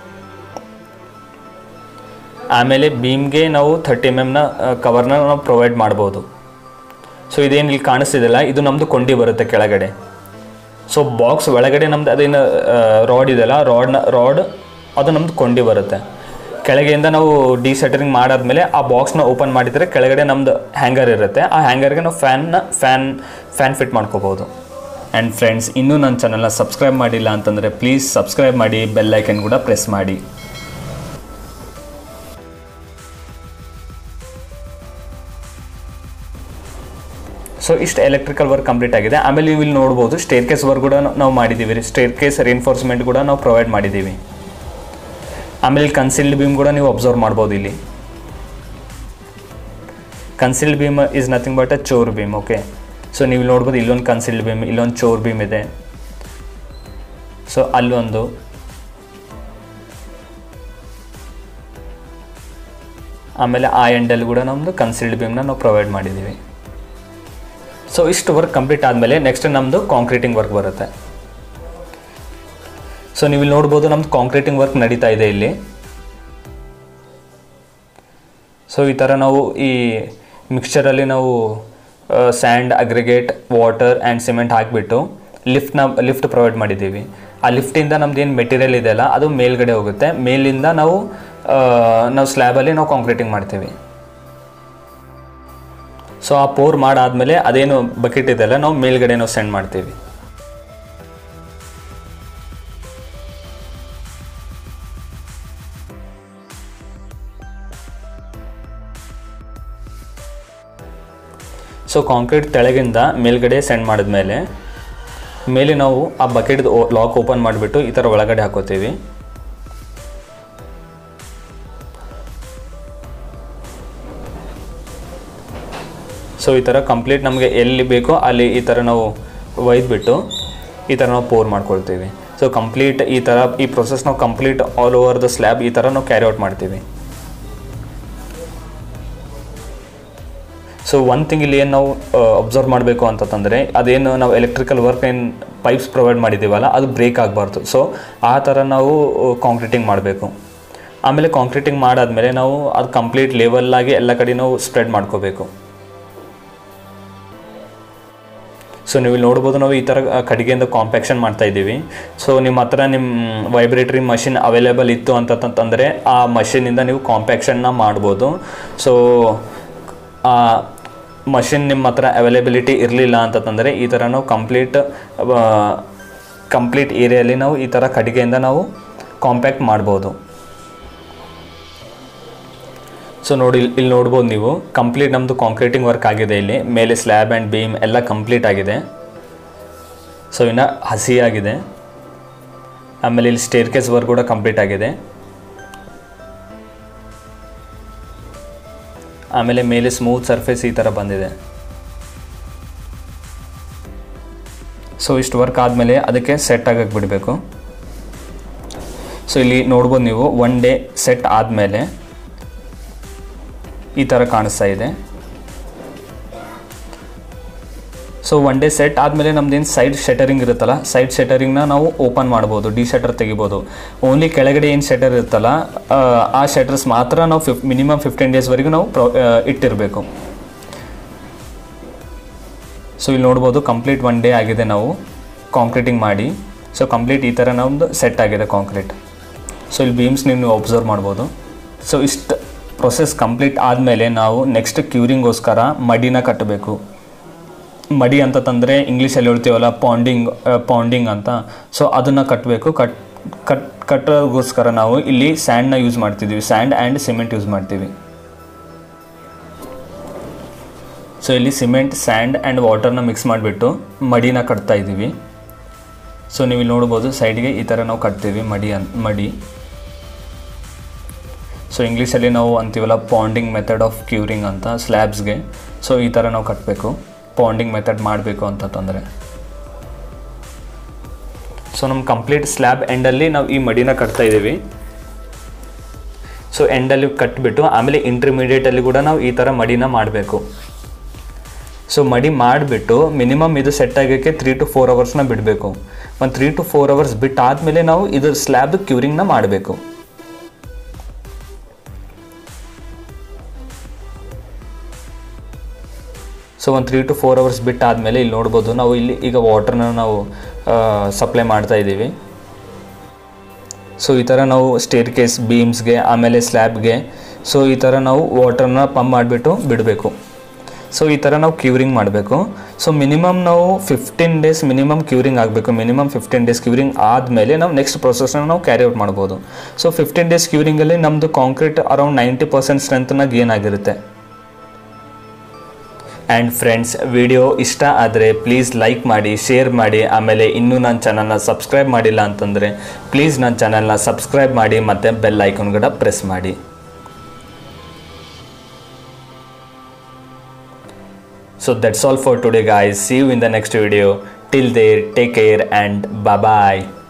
ಆಮೇಲೆ ಬೀಮ್ಗೆ ನಾವು 30 mm ಕವರ್ನ ನಾವು ಪ್ರೊವೈಡ್ ಮಾಡ್ಬೋದು. ಸೊ ಇದೇನು ಇಲ್ಲಿ ಕಾಣಿಸ್ತಿದೆಯಲ್ಲ ಇದು ನಮ್ಮದು ಕೊಂಡಿ ಬರುತ್ತೆ ಕೆಳಗಡೆ. ಸೊ ಬಾಕ್ಸ್ ಒಳಗಡೆ ನಮ್ದು ಅದೇನು ರಾಡ್ ಇದೆಯಲ್ಲ ರಾಡ್ ಅದು ನಮ್ಮದು ಕೊಂಡಿ ಬರುತ್ತೆ. ಕೆಳಗೆಯಿಂದ ನಾವು ಡಿಸೆಟರಿಂಗ್ ಮಾಡಾದ್ಮೇಲೆ ಆ ಬಾಕ್ಸ್ನ ಓಪನ್ ಮಾಡಿದರೆ ಕೆಳಗಡೆ ನಮ್ಮದು ಹ್ಯಾಂಗರ್ ಇರುತ್ತೆ. ಆ ಹ್ಯಾಂಗರ್ಗೆ ನಾವು ಫ್ಯಾನ್ ಫಿಟ್ ಮಾಡ್ಕೋಬೋದು. ಆ್ಯಂಡ್ ಫ್ರೆಂಡ್ಸ್, ಇನ್ನೂ ನನ್ನ ಚಾನಲ್ನ ಸಬ್ಸ್ಕ್ರೈಬ್ ಮಾಡಿಲ್ಲ ಅಂತಂದರೆ ಪ್ಲೀಸ್ ಸಬ್ಸ್ಕ್ರೈಬ್ ಮಾಡಿ, ಬೆಲ್ ಐಕನ್ ಕೂಡ ಪ್ರೆಸ್ ಮಾಡಿ. ಸೊ ಇಷ್ಟು ಎಲೆಕ್ಟ್ರಿಕಲ್ ವರ್ಕ್ ಕಂಪ್ಲೀಟ್ ಆಗಿದೆ. ಆಮೇಲೆ ನೀವು ಇಲ್ಲಿ ನೋಡ್ಬೋದು ಸ್ಟೇರ್ ಕೇಸ್ ವರ್ಕ್ ಕೂಡ ನಾವು ಮಾಡಿದ್ದೀವಿ. ಸ್ಟೇರ್ ಕೇಸ್ ರಿನ್ಫೋರ್ಸ್ಮೆಂಟ್ ಕೂಡ ನಾವು ಪ್ರೊವೈಡ್ ಮಾಡಿದ್ದೀವಿ. ಆಮೇಲೆ ಕನ್ಸಿಲ್ಡ್ ಬೀಮ್ ಕೂಡ ನೀವು ಅಬ್ಸರ್ವ್ ಮಾಡ್ಬೋದು. ಇಲ್ಲಿ concealed beam is nothing but a chor beam. Okay, so ನೀವು ನೋಡ್ಬೋದು ಇಲ್ಲೊಂದು ಕನ್ಸಿಲ್ಡ್ ಬೀಮ್, ಇಲ್ಲೊಂದು ಚೋರ್ ಬೀಮ್ ಇದೆ. ಸೊ ಅಲ್ಲೊಂದು, ಆಮೇಲೆ ಆ ಎಂಡಲ್ಲಿ ಕೂಡ ನಮ್ಮದು ಕನ್ಸಿಲ್ಡ್ ಬೀಮ್ನ ನಾವು ಪ್ರೊವೈಡ್ ಮಾಡಿದ್ದೀವಿ. ಸೊ ಇಷ್ಟು ವರ್ಕ್ ಕಂಪ್ಲೀಟ್ ಆದಮೇಲೆ ನೆಕ್ಸ್ಟ್ ನಮ್ಮದು ಕಾಂಕ್ರೀಟಿಂಗ್ ವರ್ಕ್ ಬರುತ್ತೆ. ಸೊ ನೀವು ಇಲ್ಲಿ ನೋಡ್ಬೋದು ನಮ್ಮದು ಕಾಂಕ್ರೀಟಿಂಗ್ ವರ್ಕ್ ನಡೀತಾ ಇದೆ ಇಲ್ಲಿ. ಸೊ ಈ ಥರ ನಾವು ಈ ಮಿಕ್ಸ್ಚರಲ್ಲಿ ನಾವು sand, aggregate, water and cement ಹಾಕಿಬಿಟ್ಟು ಲಿಫ್ಟ್ ಪ್ರೊವೈಡ್ ಮಾಡಿದ್ದೀವಿ. ಆ ಲಿಫ್ಟಿಂದ ನಮ್ದು ಏನು ಮೆಟೀರಿಯಲ್ ಇದೆಯಲ್ಲ ಅದು ಮೇಲ್ಗಡೆ ಹೋಗುತ್ತೆ. ಮೇಲಿಂದ ನಾವು ಸ್ಲ್ಯಾಬಲ್ಲಿ ನಾವು ಕಾಂಕ್ರೀಟಿಂಗ್ ಮಾಡ್ತೀವಿ. ಸೊ ಆ ಪೋರ್ ಮಾಡಾದಮೇಲೆ ಅದೇನು ಬಕೆಟ್ ಇದೆಯಲ್ಲ ನಾವು ಮೇಲ್ಗಡೆ ನಾವು ಸೆಂಡ್ ಮಾಡ್ತೀವಿ. ಸೊ ಕಾಂಕ್ರೀಟ್ ತೆಳಗಿಂದ ಮೇಲ್ಗಡೆ ಸೆಂಡ್ ಮಾಡಿದ್ಮೇಲೆ ಮೇಲೆ ನಾವು ಆ ಬಕೆಟ್ದು ಲಾಕ್ ಓಪನ್ ಮಾಡಿಬಿಟ್ಟು ಈ ಥರ ಒಳಗಡೆ ಹಾಕೋತೀವಿ. ಸೊ ಈ ಥರ ಕಂಪ್ಲೀಟ್ ನಮಗೆ ಎಲ್ಲಿ ಬೇಕೋ ಅಲ್ಲಿ ಈ ಥರ ನಾವು ಒಯ್ದುಬಿಟ್ಟು ಈ ಥರ ನಾವು ಪೋರ್ ಮಾಡ್ಕೊಳ್ತೀವಿ. ಸೊ ಕಂಪ್ಲೀಟ್ ಈ ಥರ ಈ ಪ್ರೊಸೆಸ್ ನಾವು complete all over the slab ಈ ಥರ ನಾವು ಕ್ಯಾರಿ ಔಟ್ ಮಾಡ್ತೀವಿ. ಸೊ ಒನ್ ಥಿಂಗ್ ಇಲ್ಲಿ ಏನು ನಾವು ಅಬ್ಸರ್ವ್ ಮಾಡಬೇಕು ಅಂತಂದರೆ, ಅದೇನು ನಾವು ಎಲೆಕ್ಟ್ರಿಕಲ್ ವರ್ಕ್ ಏನು ಪೈಪ್ಸ್ ಪ್ರೊವೈಡ್ ಮಾಡಿದ್ದೀವಲ್ಲ ಅದು ಬ್ರೇಕ್ ಆಗಬಾರ್ದು. ಸೊ ಆ ಥರ ನಾವು ಕಾಂಕ್ರೀಟಿಂಗ್ ಮಾಡಬೇಕು. ಆಮೇಲೆ ಕಾಂಕ್ರೀಟಿಂಗ್ ಮಾಡಾದಮೇಲೆ ನಾವು ಅದು ಕಂಪ್ಲೀಟ್ ಲೆವೆಲ್ಲಾಗಿ ಎಲ್ಲ ಕಡೆ ನಾವು ಸ್ಪ್ರೆಡ್ ಮಾಡ್ಕೋಬೇಕು. ಸೊ ನೀವು ಇಲ್ಲಿ ನೋಡ್ಬೋದು, ನಾವು ಈ ಥರ ಕಟ್ಟಿಗೆಯಿಂದ ಕಾಂಪ್ಯಾಕ್ಷನ್ ಮಾಡ್ತಾಯಿದ್ದೀವಿ. ಸೊ ನಿಮ್ಮ ಹತ್ರ ನಿಮ್ಮ ವೈಬ್ರೇಟರಿ ಮಷಿನ್ ಅವೈಲೇಬಲ್ ಇತ್ತು ಅಂತಂತಂದರೆ ಆ ಮಷಿನಿಂದ ನೀವು ಕಾಂಪ್ಯಾಕ್ಷನ್ನ ಮಾಡ್ಬೋದು. ಸೊ ಆ ಮಷಿನ್ ನಿಮ್ಮ ಹತ್ರ ಅವೈಲೇಬಿಲಿಟಿ ಇರಲಿಲ್ಲ ಅಂತಂದರೆ ಈ ಥರ ನಾವು ಕಂಪ್ಲೀಟ್ ಏರಿಯಲ್ಲಿ ನಾವು ಈ ಥರ ಕಟ್ಟಿಗೆಯಿಂದ ನಾವು ಕಾಂಪ್ಯಾಕ್ಟ್ ಮಾಡ್ಬೋದು. ಸೊ ನೋಡಿ ಇಲ್ಲಿ ನೋಡ್ಬೋದು ನೀವು, ಕಂಪ್ಲೀಟ್ ನಮ್ಮದು ಕಾಂಕ್ರೀಟಿಂಗ್ ವರ್ಕ್ ಆಗಿದೆ. ಇಲ್ಲಿ ಮೇಲೆ ಸ್ಲ್ಯಾಬ್ ಆ್ಯಂಡ್ ಬೀಮ್ ಎಲ್ಲ ಕಂಪ್ಲೀಟ್ ಆಗಿದೆ. ಸೊ ಇನ್ನು ಹಸಿಯಾಗಿದೆ. ಆಮೇಲೆ ಇಲ್ಲಿ ಸ್ಟೇರ್ಕೇಸ್ ವರ್ಕ್ ಕೂಡ ಕಂಪ್ಲೀಟ್ ಆಗಿದೆ. ಆಮೇಲೆ ಮೇಲೆ ಸ್ಮೂತ್ ಸರ್ಫೇಸ್ ಈ ಥರ ಬಂದಿದೆ. ಸೊ ಇಷ್ಟು ವರ್ಕ್ ಆದಮೇಲೆ ಅದಕ್ಕೆ ಸೆಟ್ ಆಗಕ್ಕೆ ಬಿಡಬೇಕು. ಸೊ ಇಲ್ಲಿ ನೋಡ್ಬೋದು ನೀವು, ಒನ್ ಡೇ ಸೆಟ್ ಆದಮೇಲೆ ಈ ಥರ ಕಾಣಿಸ್ತಾ ಇದೆ. ಸೊ ಒನ್ ಡೇ ಸೆಟ್ ಆದಮೇಲೆ ನಮ್ದೇನು ಸೈಡ್ ಶಟರಿಂಗ್ ಇರುತ್ತಲ್ಲ, ಸೈಡ್ ಶಟರಿಂಗ್ನ ನಾವು ಓಪನ್ ಮಾಡ್ಬೋದು, ಡಿ ಶಟರ್ ತೆಗಿಬೋದು. ಓನ್ಲಿ ಕೆಳಗಡೆ ಏನು ಶಟರ್ ಇರುತ್ತಲ್ಲ ಆ ಶಟರ್ಸ್ ಮಾತ್ರ ನಾವು ಮಿನಿಮಮ್ 15 ಡೇಸ್ವರೆಗೂ ನಾವು ಇಟ್ಟಿರಬೇಕು. ಸೊ ಇಲ್ಲಿ ನೋಡ್ಬೋದು, ಕಂಪ್ಲೀಟ್ ಒನ್ ಡೇ ಆಗಿದೆ ನಾವು ಕಾಂಕ್ರೀಟಿಂಗ್ ಮಾಡಿ. ಸೊ ಕಂಪ್ಲೀಟ್ ಈ ಥರ ನಮ್ಮದು ಸೆಟ್ ಆಗಿದೆ ಕಾಂಕ್ರೀಟ್. ಸೊ ಇಲ್ಲಿ ಬೀಮ್ಸ್ ನೀವು ಅಬ್ಸರ್ವ್ ಮಾಡ್ಬೋದು. ಸೊ ಇಷ್ಟು ಪ್ರೊಸೆಸ್ ಕಂಪ್ಲೀಟ್ ಆದಮೇಲೆ ನಾವು ನೆಕ್ಸ್ಟ್ ಕ್ಯೂರಿಂಗೋಸ್ಕರ ಮಡಿನ ಕಟ್ಟಬೇಕು. ಮಡಿ ಅಂತಂದರೆ ಇಂಗ್ಲೀಷಲ್ಲಿ ಹೇಳ್ತೀವಲ್ಲ ಪೌಂಡಿಂಗ್ ಅಂತ. ಸೊ ಅದನ್ನು ಕಟ್ಟಬೇಕು. ಕಟ್ಟೋಗೋಸ್ಕರ ನಾವು ಇಲ್ಲಿ ಸ್ಯಾಂಡ್ನ ಯೂಸ್ ಮಾಡ್ತಿದ್ದೀವಿ. ಸ್ಯಾಂಡ್ ಆ್ಯಂಡ್ ಸಿಮೆಂಟ್ ಯೂಸ್ ಮಾಡ್ತೀವಿ. ಸೊ ಇಲ್ಲಿ ಸಿಮೆಂಟ್, ಸ್ಯಾಂಡ್ ಆ್ಯಂಡ್ ವಾಟರ್ನ ಮಿಕ್ಸ್ ಮಾಡಿಬಿಟ್ಟು ಮಡಿನ ಕಟ್ತಾ ಇದ್ದೀವಿ. ಸೊ ನೀವು ಇಲ್ಲಿ ನೋಡ್ಬೋದು, ಸೈಡ್ಗೆ ಈ ಥರ ನಾವು ಕಟ್ತೀವಿ ಮಡಿ. ಸೊ ಇಂಗ್ಲೀಷಲ್ಲಿ ನಾವು ಅಂತೀವಲ್ಲ ಪೌಂಡಿಂಗ್ ಮೆಥಡ್ ಆಫ್ ಕ್ಯೂರಿಂಗ್ ಅಂತ ಸ್ಲ್ಯಾಬ್ಸ್ಗೆ. ಸೊ ಈ ಥರ ನಾವು ಕಟ್ಟಬೇಕು, ಪೌಂಡಿಂಗ್ ಮೆಥಡ್ ಮಾಡಬೇಕು ಅಂತಂದರೆ. ಸೊ ನಮ್ಮ ಕಂಪ್ಲೀಟ್ ಸ್ಲ್ಯಾಬ್ ಎಂಡಲ್ಲಿ ನಾವು ಈ ಮಡಿನ ಕಟ್ತಾ ಇದ್ದೀವಿ. ಸೊ ಎಂಡಲ್ಲಿ ಕಟ್ಟಿಬಿಟ್ಟು ಆಮೇಲೆ ಇಂಟರ್ಮೀಡಿಯೇಟಲ್ಲಿ ಕೂಡ ನಾವು ಈ ಥರ ಮಡಿನ ಮಾಡಬೇಕು. ಸೊ ಮಡಿ ಮಾಡಿಬಿಟ್ಟು ಮಿನಿಮಮ್ ಇದು ಸೆಟ್ ಆಗೋಕ್ಕೆ 3 to 4 ಅವರ್ಸ್ನ ಬಿಡಬೇಕು. ಒಂದು 3 to 4 ಅವರ್ಸ್ ಬಿಟ್ಟಾದಮೇಲೆ ನಾವು ಇದು ಸ್ಲ್ಯಾಬ್ ಕ್ಯೂರಿಂಗ್ನ ಮಾಡಬೇಕು. ಸೊ ಒಂದು 3 to 4 ಅವರ್ಸ್ ಬಿಟ್ಟಾದಮೇಲೆ ಇಲ್ಲಿ ನೋಡ್ಬೋದು, ನಾವು ಇಲ್ಲಿ ಈಗ ವಾಟರ್ನ ನಾವು ಸಪ್ಲೈ ಮಾಡ್ತಾ ಇದ್ದೀವಿ. ಸೊ ಈ ಥರ ನಾವು ಸ್ಟೇರ್ಕೇಸ್, ಬೀಮ್ಸ್ಗೆ ಆಮೇಲೆ ಸ್ಲ್ಯಾಬ್ಗೆ ಸೊ ಈ ಥರ ನಾವು ವಾಟರ್ನ ಪಂಪ್ ಮಾಡಿಬಿಟ್ಟು ಬಿಡಬೇಕು. ಸೊ ಈ ಥರ ನಾವು ಕ್ಯೂರಿಂಗ್ ಮಾಡಬೇಕು. ಸೊ ಮಿನಿಮಮ್ ನಾವು 15 ಡೇಸ್ ಮಿನಿಮಮ್ ಕ್ಯೂರಿಂಗ್ ಆಗಬೇಕು. ಮಿನಿಮಮ್ 15 ಡೇಸ್ ಕ್ಯೂರಿಂಗ್ ಆದಮೇಲೆ ನಾವು ನೆಕ್ಸ್ಟ್ ಪ್ರೊಸೆಸ್ನ ನಾವು ಕ್ಯಾರಿ ಔಟ್ ಮಾಡ್ಬೋದು. ಸೊ 15 ಡೇಸ್ ಕ್ಯೂರಿಂಗಲ್ಲಿ ನಮ್ಮದು ಕಾಂಕ್ರೀಟ್ ಅರೌಂಡ್ 90% ಸ್ಟ್ರೆಂತ್ನ ಗೇನ್ ಆಗಿರುತ್ತೆ. ಆ್ಯಂಡ್ ಫ್ರೆಂಡ್ಸ್, ವಿಡಿಯೋ ಇಷ್ಟ ಆದರೆ ಪ್ಲೀಸ್ ಲೈಕ್ ಮಾಡಿ, ಶೇರ್ ಮಾಡಿ. ಆಮೇಲೆ ಇನ್ನೂ ನನ್ನ ಚಾನಲ್ನ ಸಬ್ಸ್ಕ್ರೈಬ್ ಮಾಡಿಲ್ಲ ಅಂತಂದರೆ ಪ್ಲೀಸ್ ನನ್ನ ಚಾನಲ್ನ ಸಬ್ಸ್ಕ್ರೈಬ್ ಮಾಡಿ ಮತ್ತು ಬೆಲ್ ಐಕಾನ್ ಕೂಡ ಪ್ರೆಸ್ ಮಾಡಿ. So that's all for today guys. See you in the next video. Till there, take care and bye bye.